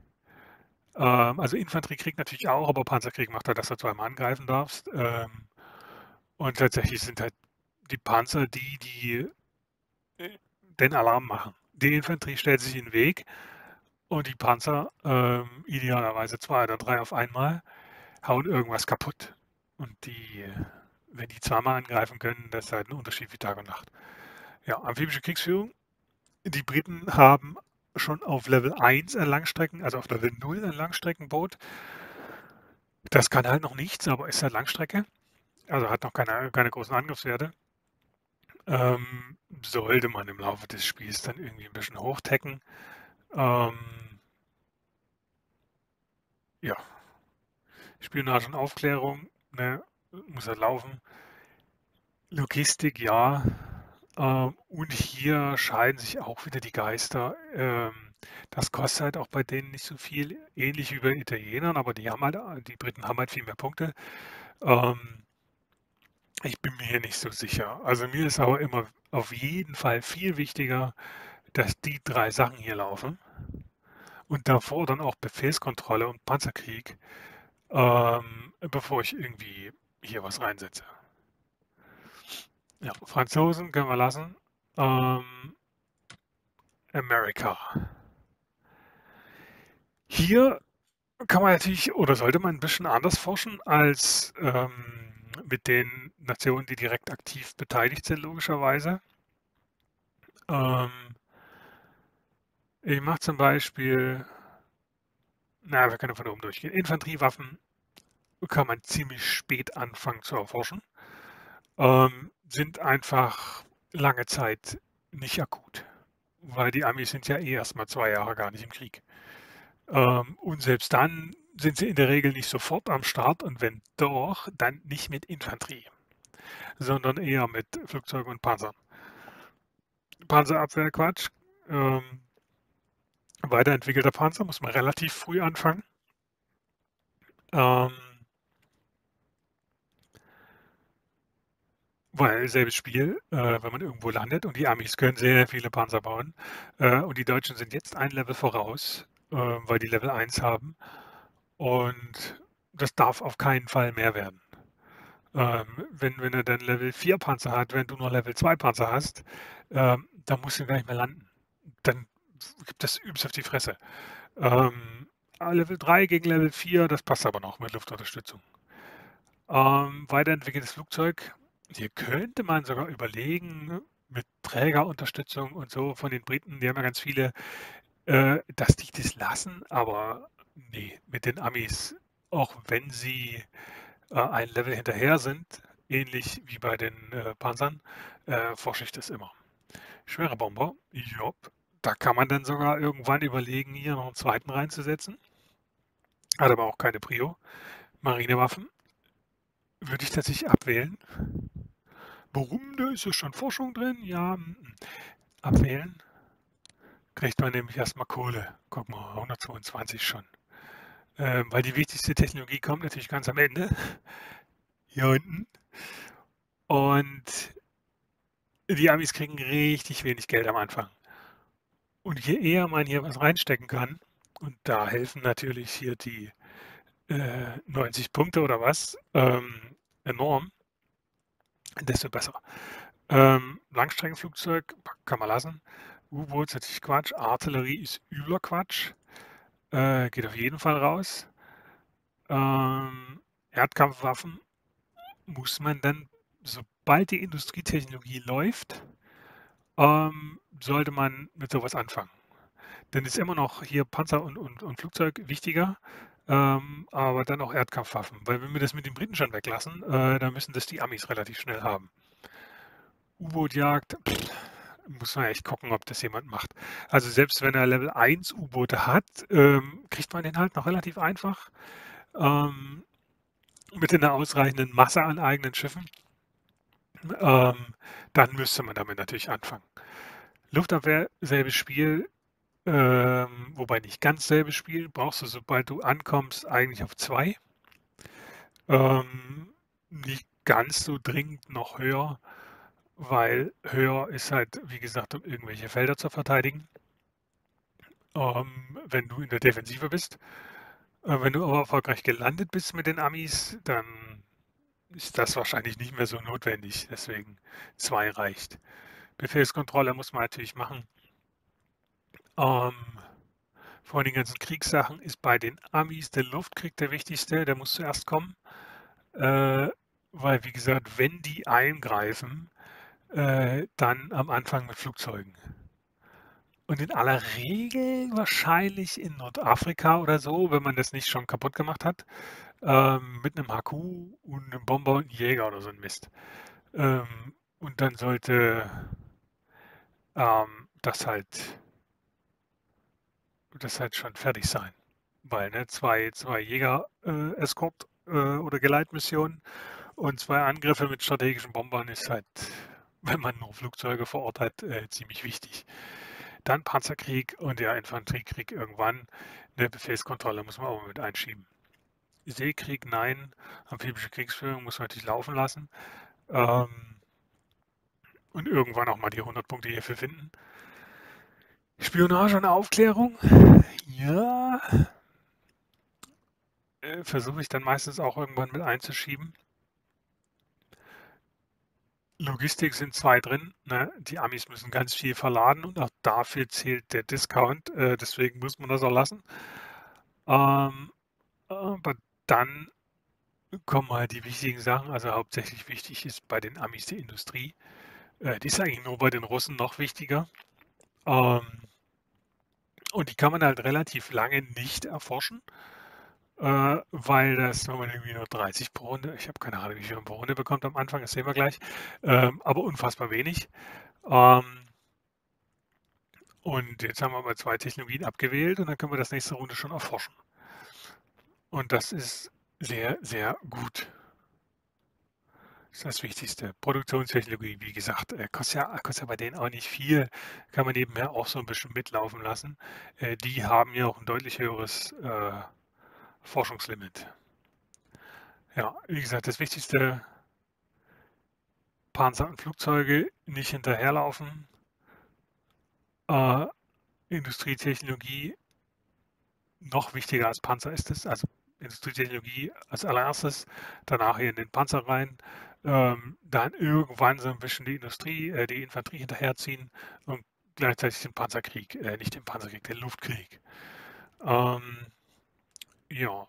Ähm, also Infanteriekrieg natürlich auch, aber Panzerkrieg macht halt, dass du zweimal angreifen darfst. Ähm, Und tatsächlich sind halt die Panzer die, die äh, den Alarm machen. Die Infanterie stellt sich in den Weg und die Panzer, ähm, idealerweise zwei oder drei auf einmal, hauen irgendwas kaputt. Und die, wenn die zweimal angreifen können, das ist halt ein Unterschied wie Tag und Nacht. Ja, amphibische Kriegsführung. Die Briten haben schon auf Level eins ein Langstrecken, also auf Level null ein Langstreckenboot. Das kann halt noch nichts, aber ist halt Langstrecke. Also hat noch keine, keine großen Angriffswerte. Ähm, sollte man im Laufe des Spiels dann irgendwie ein bisschen hochtecken. Ähm, ja, Spionage und Aufklärung, ne, muss halt laufen. Logistik, ja. Ähm, und hier scheiden sich auch wieder die Geister. Ähm, das kostet halt auch bei denen nicht so viel, ähnlich wie bei Italienern, aber die haben halt, die Briten haben halt viel mehr Punkte. Ähm, ich bin mir hier nicht so sicher. Also mir ist aber immer auf jeden Fall viel wichtiger, dass die drei Sachen hier laufen und davor dann auch Befehlskontrolle und Panzerkrieg, ähm, bevor ich irgendwie hier was reinsetze. Ja, Franzosen können wir lassen. Ähm, America. Hier kann man natürlich oder sollte man ein bisschen anders forschen als ähm, mit den Nationen, die direkt aktiv beteiligt sind, logischerweise. Ähm, ich mache zum Beispiel, na, wir können von oben durchgehen. Infanteriewaffen kann man ziemlich spät anfangen zu erforschen. Ähm, sind einfach lange Zeit nicht akut, weil die Amis sind ja eh erst mal zwei Jahre gar nicht im Krieg. Ähm, und selbst dann sind sie in der Regel nicht sofort am Start und wenn doch, dann nicht mit Infanterie, sondern eher mit Flugzeugen und Panzern. Panzerabwehr, Quatsch. Ähm, weiterentwickelter Panzer muss man relativ früh anfangen. Ähm, weil selbes Spiel, äh, wenn man irgendwo landet und die Amis können sehr viele Panzer bauen äh, und die Deutschen sind jetzt ein Level voraus, äh, weil die Level eins haben und das darf auf keinen Fall mehr werden. Ähm, wenn, wenn er dann Level vier Panzer hat, wenn du noch Level zwei Panzer hast, ähm, dann musst du gar nicht mehr landen. Dann gibt das übelst auf die Fresse. Ähm, Level drei gegen Level vier, das passt aber noch mit Luftunterstützung. Ähm, weiterentwickeltes Flugzeug. Hier könnte man sogar überlegen, mit Trägerunterstützung und so von den Briten, die haben ja ganz viele, äh, dass die das lassen, aber nee, mit den Amis, auch wenn sie äh, ein Level hinterher sind, ähnlich wie bei den äh, Panzern, äh, forsche ich das immer. Schwere Bomber, jopp, da kann man dann sogar irgendwann überlegen, hier noch einen zweiten reinzusetzen. Hat aber auch keine Prio. Marinewaffen würde ich tatsächlich abwählen. Warum? Da ist ja schon Forschung drin. Ja, mm, mm. Abwählen. Kriegt man nämlich erstmal Kohle. Guck mal, hundertzweiundzwanzig schon. Ähm, weil die wichtigste Technologie kommt natürlich ganz am Ende. Hier unten. Und die Amis kriegen richtig wenig Geld am Anfang. Und je eher man hier was reinstecken kann, und da helfen natürlich hier die äh, neunzig Punkte oder was, ähm, enorm, desto besser. Ähm, Langstreckenflugzeug kann man lassen. U-Boot ist natürlich Quatsch. Artillerie ist übler Quatsch. Äh, geht auf jeden Fall raus. Ähm, Erdkampfwaffen muss man dann, sobald die Industrietechnologie läuft, ähm, sollte man mit sowas anfangen. Dann ist immer noch hier Panzer und, und, und Flugzeug wichtiger, ähm, aber dann auch Erdkampfwaffen. Weil wenn wir das mit den Briten schon weglassen, äh, dann müssen das die Amis relativ schnell haben. U-Boot-Jagd, muss man echt gucken, ob das jemand macht. Also selbst wenn er Level eins U-Boote hat, ähm, kriegt man den halt noch relativ einfach ähm, mit einer ausreichenden Masse an eigenen Schiffen. Ähm, dann müsste man damit natürlich anfangen. Luftabwehr, selbes Spiel, ähm, wobei nicht ganz selbes Spiel, brauchst du, sobald du ankommst, eigentlich auf zwei. Ähm, nicht ganz so dringend noch höher, weil höher ist halt, wie gesagt, um irgendwelche Felder zu verteidigen. Ähm, wenn du in der Defensive bist. Äh, wenn du aber erfolgreich gelandet bist mit den Amis, dann ist das wahrscheinlich nicht mehr so notwendig, deswegen zwei reicht. Befehlskontrolle muss man natürlich machen. Ähm, vor den ganzen Kriegssachen ist bei den Amis der Luftkrieg der wichtigste, der muss zuerst kommen. Äh, weil, wie gesagt, wenn die eingreifen, äh, dann am Anfang mit Flugzeugen. Und in aller Regel wahrscheinlich in Nordafrika oder so, wenn man das nicht schon kaputt gemacht hat, ähm, mit einem H Q und einem Bomber und einem Jäger oder so ein Mist. Ähm, und dann sollte ähm, das halt das halt schon fertig sein. Weil, ne, zwei, zwei Jäger äh, Escort äh, oder Geleitmissionen und zwei Angriffe mit strategischen Bombern ist halt, wenn man nur Flugzeuge vor Ort hat, äh, ziemlich wichtig. Dann Panzerkrieg und der Infanteriekrieg irgendwann. Eine Befehlskontrolle muss man auch mit einschieben. Seekrieg, nein. Amphibische Kriegsführung muss man natürlich laufen lassen. Ähm, und irgendwann auch mal die hundert Punkte hierfür finden. Spionage und Aufklärung, ja, äh, versuche ich dann meistens auch irgendwann mit einzuschieben. Logistik sind zwei drin. Ne? Die Amis müssen ganz viel verladen und auch dafür zählt der Discount. Äh, deswegen muss man das auch lassen. Ähm, aber dann kommen halt die wichtigen Sachen. Also hauptsächlich wichtig ist bei den Amis die Industrie. Äh, die ist eigentlich nur bei den Russen noch wichtiger. Ähm, und die kann man halt relativ lange nicht erforschen. Äh, weil das wenn man irgendwie nur dreißig pro Runde, ich habe keine Ahnung, wie viel man pro Runde bekommt am Anfang, das sehen wir gleich, ähm, aber unfassbar wenig. Ähm, und jetzt haben wir aber zwei Technologien abgewählt und dann können wir das nächste Runde schon erforschen. Und das ist sehr, sehr gut. Das ist das Wichtigste. Produktionstechnologie, wie gesagt, äh, kostet ja, kostet ja bei denen auch nicht viel, kann man nebenher auch so ein bisschen mitlaufen lassen. Äh, die haben ja auch ein deutlich höheres äh, Forschungslimit. Ja, wie gesagt, das Wichtigste, Panzer und Flugzeuge nicht hinterherlaufen. Äh, Industrietechnologie noch wichtiger als Panzer ist es. Also Industrietechnologie als allererstes, danach hier in den Panzer rein, ähm, dann irgendwann so ein bisschen die Industrie, äh, die Infanterie hinterherziehen und gleichzeitig den Panzerkrieg, äh, nicht den Panzerkrieg, den Luftkrieg. Ähm, ja,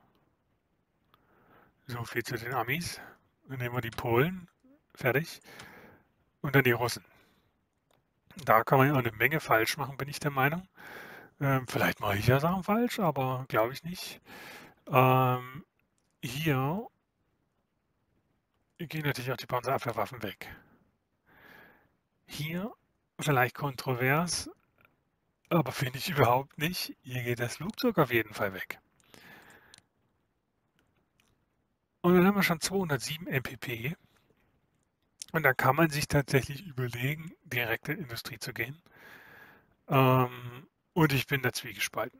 so viel zu den Amis. Dann nehmen wir die Polen, fertig. Und dann die Russen. Da kann man ja auch eine Menge falsch machen, bin ich der Meinung. Ähm, vielleicht mache ich ja Sachen falsch, aber glaube ich nicht. Ähm, hier gehen natürlich auch die Panzerabwehrwaffen weg. Hier vielleicht kontrovers, aber finde ich überhaupt nicht. Hier geht das Flugzeug auf jeden Fall weg. Und dann haben wir schon zweihundertsieben M P P. Und da kann man sich tatsächlich überlegen, direkt in die Industrie zu gehen. Ähm, und ich bin da zwiegespalten.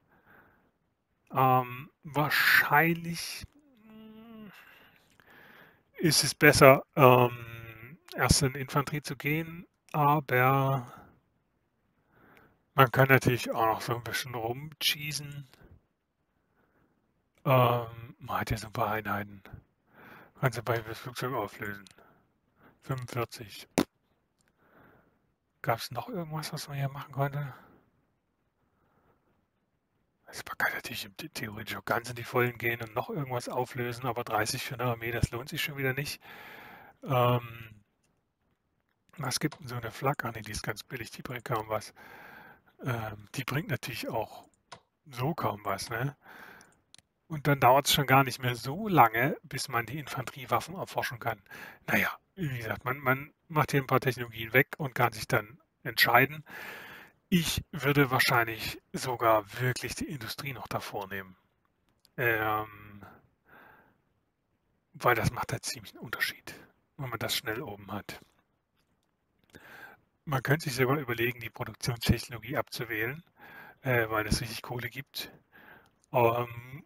Ähm, wahrscheinlich mm, ist es besser, ähm, erst in Infanterie zu gehen, aber man kann natürlich auch noch so ein bisschen rumcheesen. Ähm, man hat ja so ein paar Einheiten. Kannst du bei das Flugzeug auflösen. fünfundvierzig. Gab es noch irgendwas, was man hier machen konnte? Also man kann natürlich theoretisch auch ganz in die Vollen gehen und noch irgendwas auflösen, aber dreißig für eine Armee, das lohnt sich schon wieder nicht. Ähm, was gibt denn so eine Flak? Ah, nee, die ist ganz billig, die bringt kaum was. Ähm, die bringt natürlich auch so kaum was, ne? Und dann dauert es schon gar nicht mehr so lange, bis man die Infanteriewaffen erforschen kann. Naja, wie gesagt, man, man macht hier ein paar Technologien weg und kann sich dann entscheiden. Ich würde wahrscheinlich sogar wirklich die Industrie noch davor nehmen. Ähm, weil das macht halt ziemlich einen Unterschied, wenn man das schnell oben hat. Man könnte sich sogar überlegen, die Produktionstechnologie abzuwählen, äh, weil es richtig Kohle gibt. Ähm,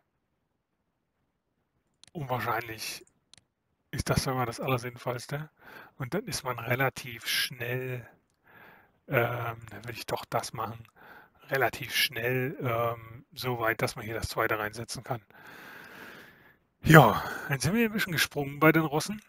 und wahrscheinlich ist das sogar das Allersinnvollste. Und dann ist man relativ schnell, ähm, dann würde ich doch das machen, relativ schnell ähm, so weit, dass man hier das zweite reinsetzen kann. Ja, dann sind wir ein bisschen gesprungen bei den Russen,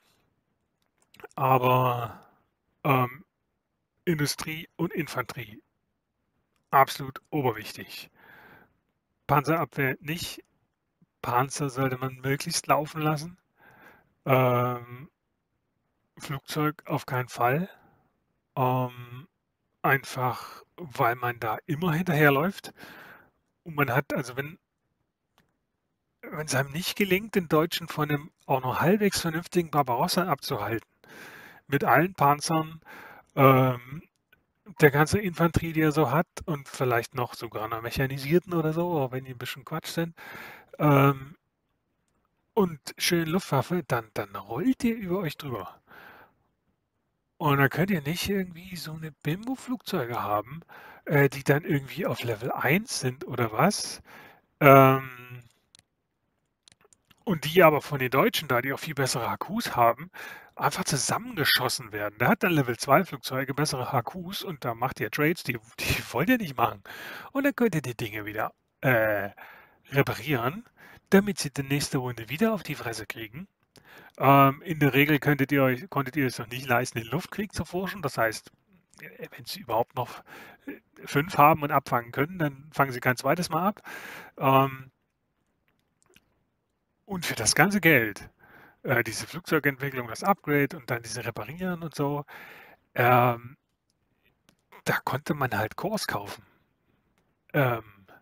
aber, ähm, Industrie und Infanterie absolut oberwichtig. Panzerabwehr nicht, Panzer sollte man möglichst laufen lassen, ähm, Flugzeug auf keinen Fall, ähm, einfach weil man da immer hinterherläuft und man hat also, wenn wenn's einem nicht gelingt, den Deutschen von 'nem auch nur halbwegs vernünftigen Barbarossa abzuhalten, mit allen Panzern, ähm, der ganze Infanterie, die er so hat und vielleicht noch sogar 'ner mechanisierten oder so, auch wenn die 'n bisschen Quatsch sind, ähm und schön Luftwaffe, dann dann rollt ihr über euch drüber. Und dann könnt ihr nicht irgendwie so 'ne Bimbo-Flugzeuge haben, äh, die dann irgendwie auf Level eins sind oder was, ähm und die aber von den Deutschen da, die auch viel bessere H Qs haben, einfach zusammengeschossen werden. Der hat dann Level zwei Flugzeuge, bessere H Qs und da macht ihr Trades, die die wollt ihr nicht machen. Und dann könnt ihr die Dinge wieder, äh, reparieren, damit sie die nächste Runde wieder auf die Fresse kriegen. Ähm, in der Regel könntet ihr euch konntet ihr es noch nicht leisten, den Luftkrieg zu forschen. Das heißt, äh, wenn sie überhaupt noch, äh, fünf haben und abfangen können, dann fangen sie kein zweites Mal ab. Ähm und für das ganze Geld, äh, diese Flugzeugentwicklung, das Upgrade und dann diese Reparieren und so, ähm da konnte man halt Cores kaufen. Ähm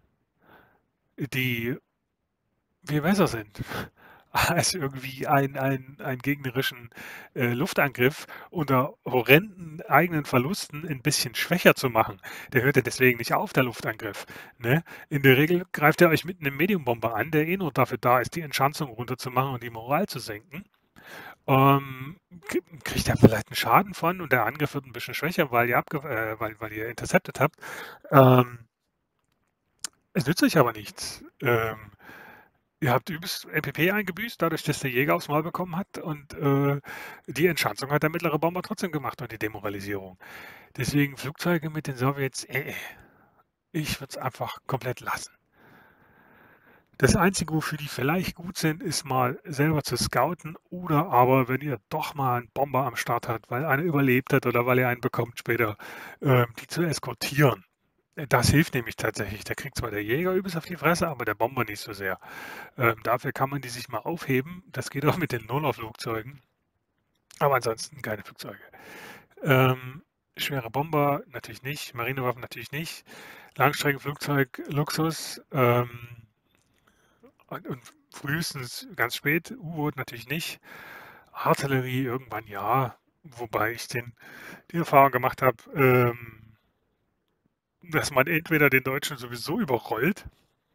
die viel besser sind als irgendwie ein ein einen gegnerischen, äh, Luftangriff unter horrenden eigenen Verlusten 'n bisschen schwächer zu machen. Der hört ja deswegen nicht auf, der Luftangriff, ne? In der Regel greift er euch mit 'nem Medium-Bomber an, der eh nur dafür da ist, die Entschanzung runterzumachen und die Moral zu senken. Ähm, k kriegt er vielleicht 'n Schaden von und der Angriff wird 'n bisschen schwächer, weil ihr abge äh, weil weil ihr intercepted habt. Ähm es nützt euch aber nichts. Ähm, ihr habt übelst M P P eingebüßt, dadurch, dass der Jäger aufs Maul bekommen hat und, äh, die Entschanzung hat der mittlere Bomber trotzdem gemacht und die Demoralisierung. Deswegen Flugzeuge mit den Sowjets, äh, ich würde es einfach komplett lassen. Das Einzige, wofür die vielleicht gut sind, ist mal selber zu scouten oder aber, wenn ihr doch mal 'n Bomber am Start habt, weil einer überlebt hat oder weil ihr einen bekommt später, ähm, die zu eskortieren. Äh, das hilft nämlich tatsächlich. Da kriegt zwar der Jäger übelst auf die Fresse, aber der Bomber nicht so sehr. Ähm, dafür kann man die sich mal aufheben. Das geht auch mit den Nullerflugzeugen. Aber ansonsten keine Flugzeuge. Ähm, schwere Bomber natürlich nicht, Marinewaffen natürlich nicht, Langstreckenflugzeug Luxus, ähm und und frühestens ganz spät, U-Boot natürlich nicht. Artillerie irgendwann ja, wobei ich den die Erfahrung gemacht habe, ähm dass man entweder den Deutschen sowieso überrollt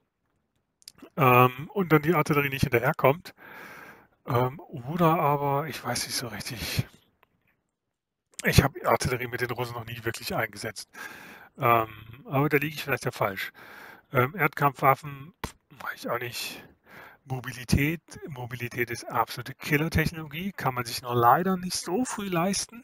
ähm, und dann die Artillerie nicht hinterherkommt, ähm, oder aber ich weiß nicht so richtig. Ich habe Artillerie mit den Russen noch nie wirklich eingesetzt. Ähm, aber da liege ich vielleicht ja falsch. Ähm, Erdkampfwaffen, mache ich auch nicht. Mobilität Mobilität ist absolute Killertechnologie, kann man sich nur leider nicht so früh leisten.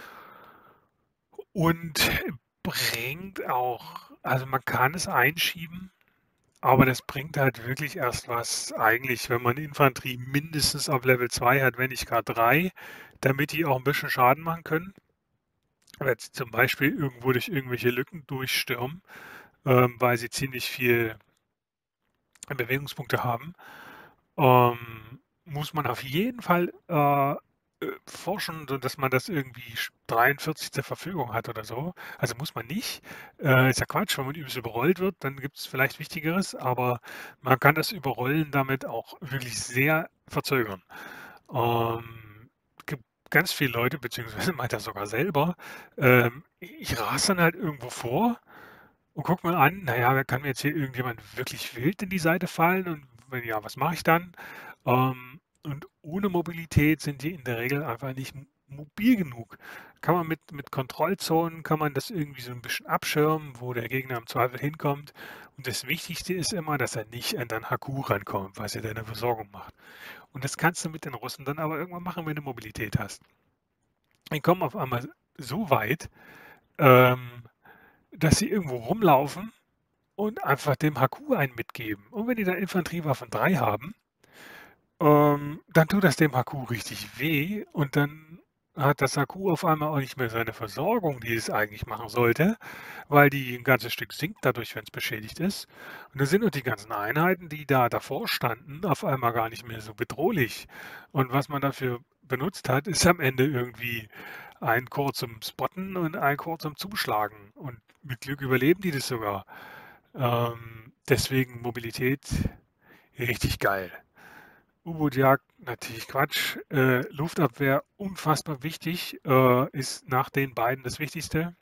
Und bringt auch also, man kann es einschieben, aber das bringt halt wirklich erst was eigentlich, wenn man Infanterie mindestens auf Level zwei hat, wenn nicht gar drei, damit die auch 'n bisschen Schaden machen können. Wenn sie zum Beispiel irgendwo durch irgendwelche Lücken durchstürmen, ähm, weil sie ziemlich viel Bewegungspunkte haben, ähm, muss man auf jeden Fall, äh, äh, forschen, sodass man das irgendwie sch dreiundvierzig zur Verfügung hat oder so. Also, muss man nicht. Äh, ist ja Quatsch, wenn man übelst überrollt wird, dann gibt's vielleicht Wichtigeres, aber man kann das Überrollen damit auch wirklich sehr verzögern. Ähm, gibt ganz viele Leute, beziehungsweise meint er sogar selber, ähm: „Ich rase dann halt irgendwo vor und gucke mir an, na ja, kann mir jetzt hier irgendjemand wirklich wild in die Seite fallen und wenn ja, was mache ich dann?“ Ähm, und ohne Mobilität sind die in der Regel einfach nicht m mobil genug. Kann man mit mit Kontrollzonen kann man das irgendwie so 'n bisschen abschirmen, wo der Gegner im Zweifel hinkommt. Und das Wichtigste ist immer, dass er nicht an dein H Q rankommt, was ja deine Versorgung macht. Und das kannst du mit den Russen dann aber irgendwann machen, wenn du Mobilität hast. Die kommen auf einmal so weit, ähm, dass sie irgendwo rumlaufen und einfach dem H Q einen mitgeben. Und wenn die dann Infanteriewaffen drei haben Ähm, dann tut das dem Akku richtig weh und dann hat das Akku auf einmal auch nicht mehr seine Versorgung, die es eigentlich machen sollte, weil die 'n ganzes Stück sinkt dadurch, wenn's beschädigt ist. Und dann sind auch die ganzen Einheiten, die da davor standen, auf einmal gar nicht mehr so bedrohlich. Und was man dafür benutzt hat, ist am Ende irgendwie ein Core zum Spotten und ein Core zum Zuschlagen. Und mit Glück überleben die das sogar. Ähm, deswegen Mobilität richtig geil. U-Boot-Jagd natürlich Quatsch. Äh, Luftabwehr unfassbar wichtig, äh, ist nach den beiden das Wichtigste.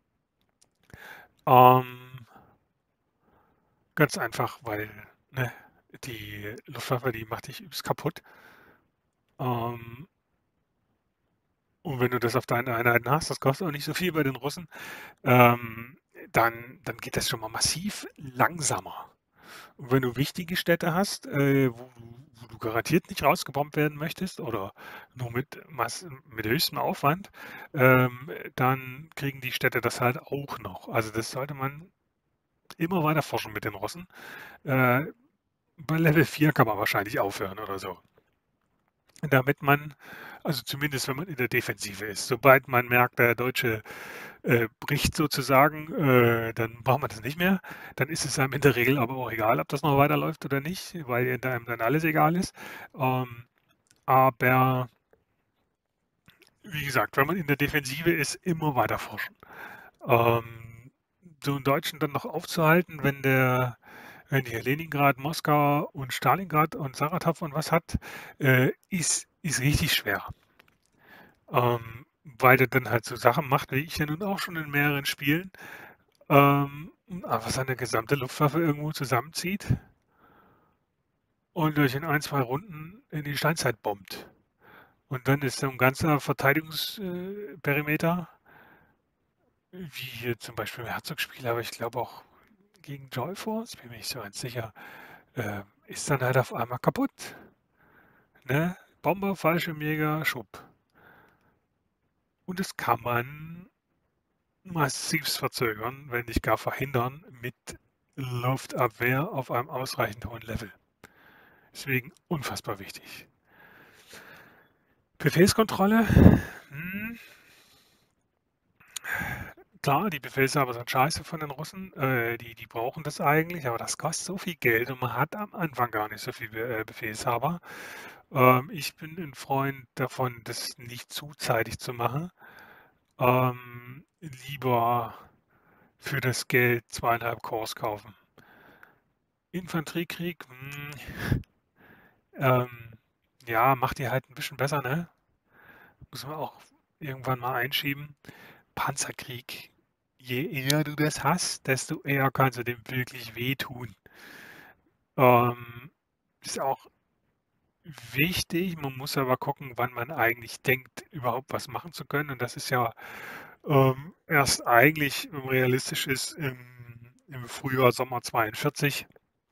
Ähm Ganz einfach, weil, ne, die Luftwaffe, die macht dich übelst kaputt. Ähm und wenn du das auf deinen Einheiten hast, das kostet auch nicht so viel bei den Russen, ähm, dann dann geht das schon mal massiv langsamer. Und wenn du wichtige Städte hast, äh, wo du wo du garantiert nicht rausgebombt werden möchtest oder nur mit Mass mit höchstem Aufwand, ähm, dann kriegen die Städte das halt auch noch. Also, das sollte man immer weiter forschen mit den Russen. Äh, bei Level vier kann man wahrscheinlich aufhören oder so. Damit man also zumindest wenn man in der Defensive ist. Sobald man merkt, der Deutsche, äh, bricht sozusagen, äh, dann braucht man das nicht mehr. Dann ist es einem in der Regel aber auch egal, ob das noch weiterläuft oder nicht, weil einem dann alles egal ist. Ähm, aber wie gesagt, wenn man in der Defensive ist, immer weiter forschen. Ähm, so 'n Deutschen dann noch aufzuhalten, wenn der wenn hier Leningrad, Moskau und Stalingrad und Saratow und was hat, äh, ist ist richtig schwer. Ähm, weil der dann halt so Sachen macht, wie ich ja nun auch schon in mehreren Spielen, ähm, einfach seine gesamte Luftwaffe irgendwo zusammenzieht und durch in ein, zwei Runden in die Steinzeit bombt. Und dann ist so 'n ganzer Verteidigungs äh, Perimeter wie hier zum Beispiel im Herzog-Spiel, aber ich glaube auch gegen Joyforce, ich bin mir nicht so ganz sicher, äh, ist dann halt auf einmal kaputt, ne? Bomber, Fallschirmjäger, Schupp. Und das kann man massivst verzögern, wenn nicht gar verhindern, mit Luftabwehr auf einem ausreichend hohen Level. Deswegen unfassbar wichtig. Befehlskontrolle, hm klar, die Befehlshaber sind scheiße von den Russen, äh, die die brauchen das eigentlich, aber das kostet so viel Geld und man hat am Anfang gar nicht so viel Be äh, Befehlshaber. Ähm, ich bin 'n Freund davon, das nicht zu zeitig zu machen. Ähm, lieber für das Geld zweieinhalb Cores kaufen. Infanteriekrieg, hm, ähm, ja, macht die halt 'n bisschen besser, ne? Muss man auch irgendwann mal einschieben. Panzerkrieg, je eher du das hast, desto eher kannst du dem wirklich wehtun. Ähm, ist auch wichtig, man muss aber gucken, wann man eigentlich denkt, überhaupt was machen zu können. Und das ist ja, ähm, erst eigentlich, wenn man realistisch ist, im im Frühjahr, Sommer zweiundvierzig.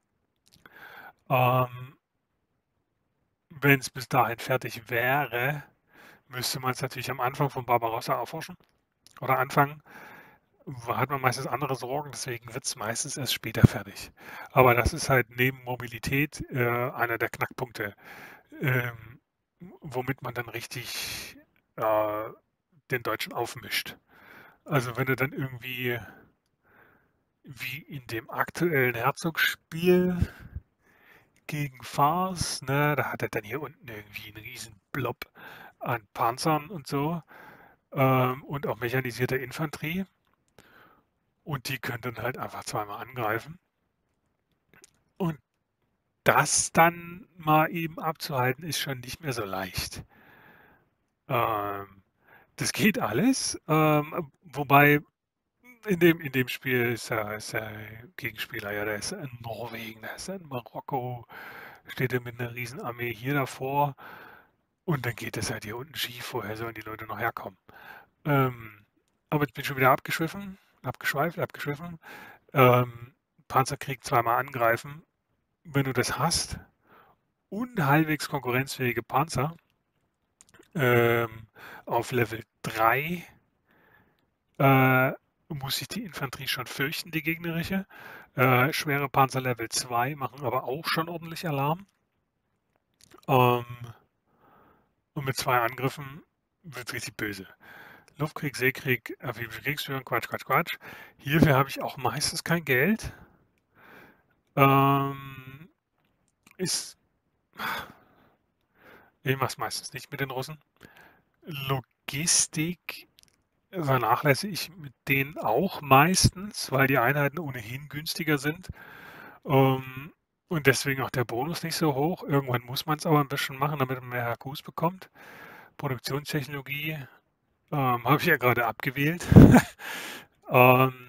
Ähm wenn's bis dahin fertig wäre, müsste man's natürlich am Anfang von Barbarossa erforschen oder anfangen. W hat man meistens andere Sorgen, deswegen wird's meistens erst später fertig. Aber das ist halt neben Mobilität, äh, einer der Knackpunkte, ähm, womit man dann richtig, äh, den Deutschen aufmischt. Also, wenn du dann irgendwie wie in dem aktuellen Herzog-Spiel gegen Fars, ne, da hat er dann hier unten irgendwie 'n riesen Blob an Panzern und so, ähm, und auch mechanisierte Infanterie. Und die können dann halt einfach zweimal angreifen. Und das dann mal eben abzuhalten, ist schon nicht mehr so leicht. Ähm, das geht alles, ähm, wobei in dem in dem Spiel ist der ist der Gegenspieler ja, der ist in Norwegen, der ist in Marokko, steht er mit 'ner Riesenarmee hier davor und dann geht das halt hier unten schief. Woher sollen die Leute noch herkommen? Ähm, aber ich bin schon wieder abgeschwiffen abgeschweift, abgeschwiffen. Ähm, Panzerkrieg zweimal angreifen. Wenn du das hast und halbwegs konkurrenzfähige Panzer ähm, auf Level drei äh, muss sich die Infanterie schon fürchten, die gegnerische. Äh, schwere Panzer Level zwei machen aber auch schon ordentlich Alarm. Ähm, und mit zwei Angriffen wird's richtig böse. Luftkrieg, Seekrieg, amphibische Kriegsführung, Quatsch, Quatsch, Quatsch. Hierfür habe ich auch meistens kein Geld. Ähm, ist ich mache es meistens nicht mit den Russen. Logistik vernachlässige ich mit denen auch meistens, weil die Einheiten ohnehin günstiger sind, ähm, und deswegen auch der Bonus nicht so hoch. Irgendwann muss man's aber 'n bisschen machen, damit man mehr H Qs bekommt. Produktionstechnologie, ähm, habe ich ja grade abgewählt. Ähm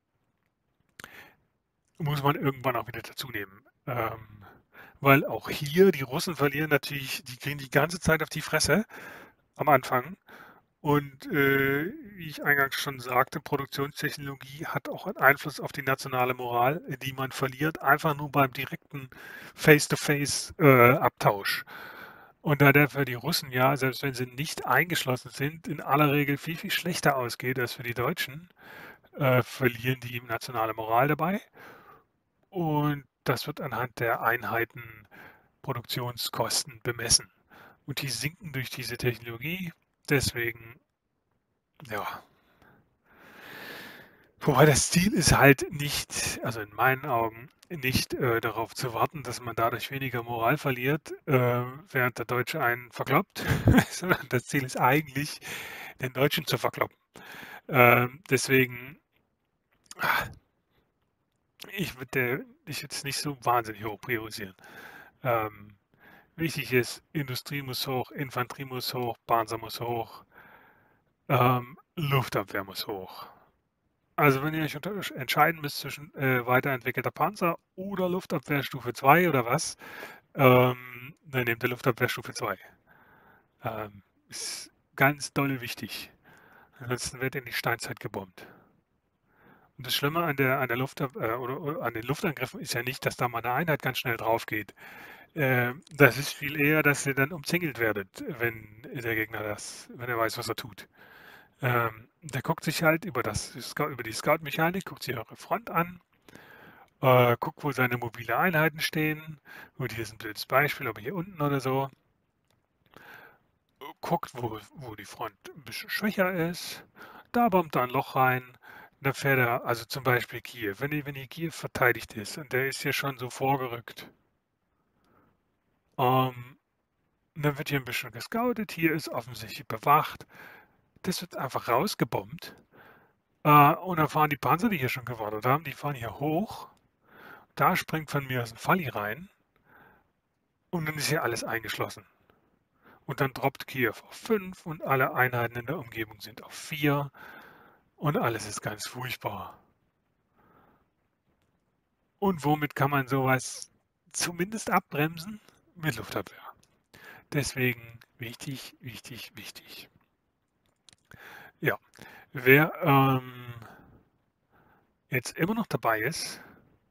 muss man irgendwann auch wieder dazunehmen. Ähm, weil auch hier die Russen verlieren natürlich die kriegen die ganze Zeit auf die Fresse am Anfang. Und, äh, wie ich eingangs schon sagte, Produktionstechnologie hat auch einen Einfluss auf die nationale Moral, die man verliert, einfach nur beim direkten Face-to-Face, äh, Abtausch. Und da der für die Russen ja, selbst wenn sie nicht eingeschlossen sind, in aller Regel viel, viel schlechter ausgeht als für die Deutschen, äh, verlieren die nationale Moral dabei. Und das wird anhand der Einheiten Produktionskosten bemessen. Und die sinken durch diese Technologie, deswegen ja. Wobei das Ziel ist halt nicht also in meinen Augen nicht, äh, darauf zu warten, dass man dadurch weniger Moral verliert, äh, während der Deutsche einen verkloppt, sondern das Ziel ist eigentlich, den Deutschen zu verkloppen. Ähm, deswegen ich würde ich würde es nicht so wahnsinnig hoch priorisieren. Ähm, wichtig ist, Industrie muss hoch, Infanterie muss hoch, Panzer muss hoch, ähm, Luftabwehr muss hoch. Also, wenn ihr euch unter entscheiden müsst zwischen, äh, weiterentwickelter Panzer oder Luftabwehr Stufe zwei oder was, ähm, dann nehmt ihr Luftabwehr Stufe zwei. Ähm, ist ganz dolle wichtig. Ansonsten werdet ihr in die Steinzeit gebombt. Und das Schlimme an der an der Luftab äh, oder oder an den Luftangriffen ist ja nicht, dass da mal 'ne Einheit ganz schnell drauf geht. Ähm, das ist viel eher, dass ihr dann umzingelt werdet, wenn der Gegner das wenn er weiß, was er tut. Ähm, der guckt sich halt über das Scou über die Scout-Mechanik guckt sich eure Front an, äh, guckt, wo seine mobile Einheiten stehen. Gut, hier ist 'n blödes Beispiel, aber hier unten oder so. Äh, guckt, wo wo die Front 'n bisschen schwächer ist. Da bombt er 'n Loch rein. Dann fährt er also zum Beispiel Kiew. Wenn ihr wenn ihr Kiew verteidigt ist und der ist hier schon so vorgerückt ähm, dann wird hier 'n bisschen gescoutet. Hier ist offensichtlich bewacht. Das wird einfach rausgebombt. Äh, und dann fahren die Panzer, die hier schon gewartet haben, die fahren hier hoch. Da springt von mir aus 'n Falli rein und dann ist hier alles eingeschlossen. Und dann droppt Kiew auf fünf und alle Einheiten in der Umgebung sind auf vier und alles ist ganz furchtbar. Und womit kann man so was zumindest abbremsen? Mit Luftabwehr. Deswegen wichtig, wichtig, wichtig. Ja, wer, ähm jetzt immer noch dabei ist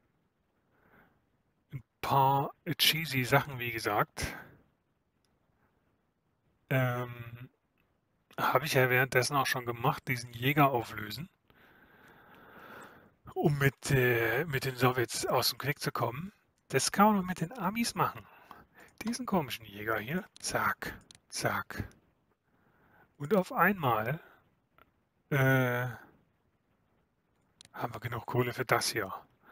'n paar cheesy Sachen, wie gesagt ähm, habe ich ja währenddessen auch schon gemacht, diesen Jäger auflösen um mit, äh mit den Sowjets aus'm Krieg zu kommen. Das kann man auch mit den Amis machen. Diesen komischen Jäger hier, zack, zack. Und auf einmal äh haben wir genug Kohle für das hier.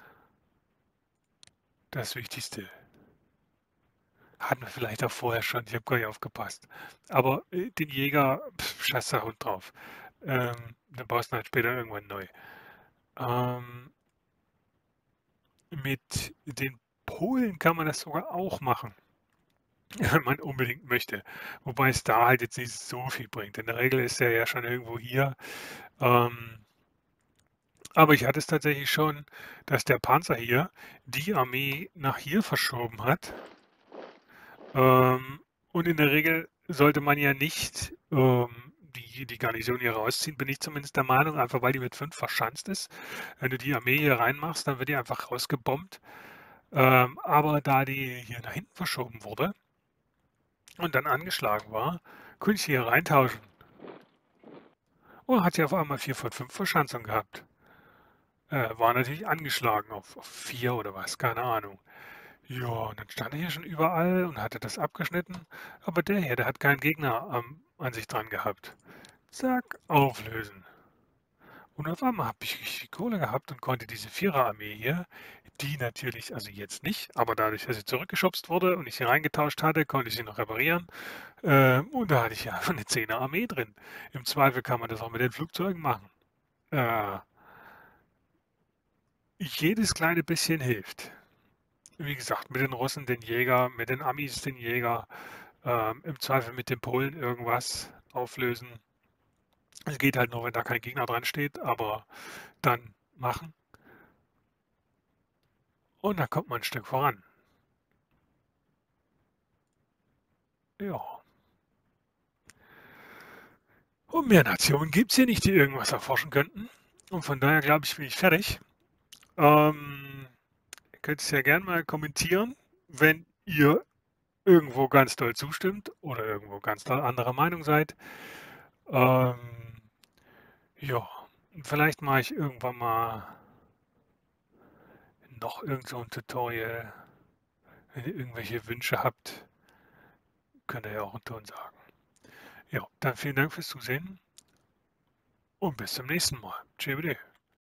Das Wichtigste. Hatten wir vielleicht auch vorher schon, ich habe gar nicht aufgepasst. Aber, äh, den Jäger, scheiß der Hund drauf. Ähm, den baust du halt später irgendwann neu. Ähm mit den Polen kann man das sogar auch machen wenn man unbedingt möchte. Wobei es da halt jetzt nicht so viel bringt. In der Regel ist er ja schon irgendwo hier. Ähm aber ich hatte es tatsächlich schon, dass der Panzer hier die Armee nach hier verschoben hat. Ähm, und in der Regel sollte man ja nicht, ähm, die die Garnison hier rausziehen, bin ich zumindest der Meinung, einfach weil die mit fünf verschanzt ist. Wenn du die Armee hier reinmachst, dann wird die einfach rausgebombt. Ähm, aber da die hier nach hinten verschoben wurde und dann angeschlagen war, konnte ich sie hier reintauschen. Und hat sie auf einmal vier von fünf Verschanzung gehabt. Äh, war natürlich angeschlagen auf auf vier oder was, keine Ahnung. Ja, und dann stand er hier schon überall und hatte das abgeschnitten, aber der hier, der hat keinen Gegner am an sich dran gehabt. Zack, auflösen. Und auf einmal habe ich richtig Kohle gehabt und konnte diese Viererarmee hier, die natürlich also jetzt nicht, aber dadurch, dass sie zurückgeschubst wurde und ich sie reingetauscht hatte, konnte ich sie noch reparieren. Äh, und da hatte ich ja eine Zehner-Armee drin. Im Zweifel kann man das auch mit den Flugzeugen machen. Äh, jedes kleine bisschen hilft. Wie gesagt, mit den Russen den Jäger, mit den Amis den Jäger, ähm, im Zweifel mit den Polen irgendwas auflösen. Es geht halt nur, wenn da kein Gegner dran steht, aber dann machen und dann kommt man ein Stück voran. Ja. Und mehr Nationen gibt es hier nicht, die irgendwas erforschen könnten. Und von daher glaube ich, bin ich fertig. Ähm, ihr könnt es ja gerne mal kommentieren, wenn ihr irgendwo ganz doll zustimmt oder irgendwo ganz doll anderer Meinung seid. Ähm, ja, vielleicht mache ich irgendwann mal noch irgend so ein Tutorial. Wenn ihr irgendwelche Wünsche habt, könnt ihr ja auch einen Ton sagen. Ja, dann vielen Dank fürs Zusehen und bis zum nächsten Mal. Tschüss.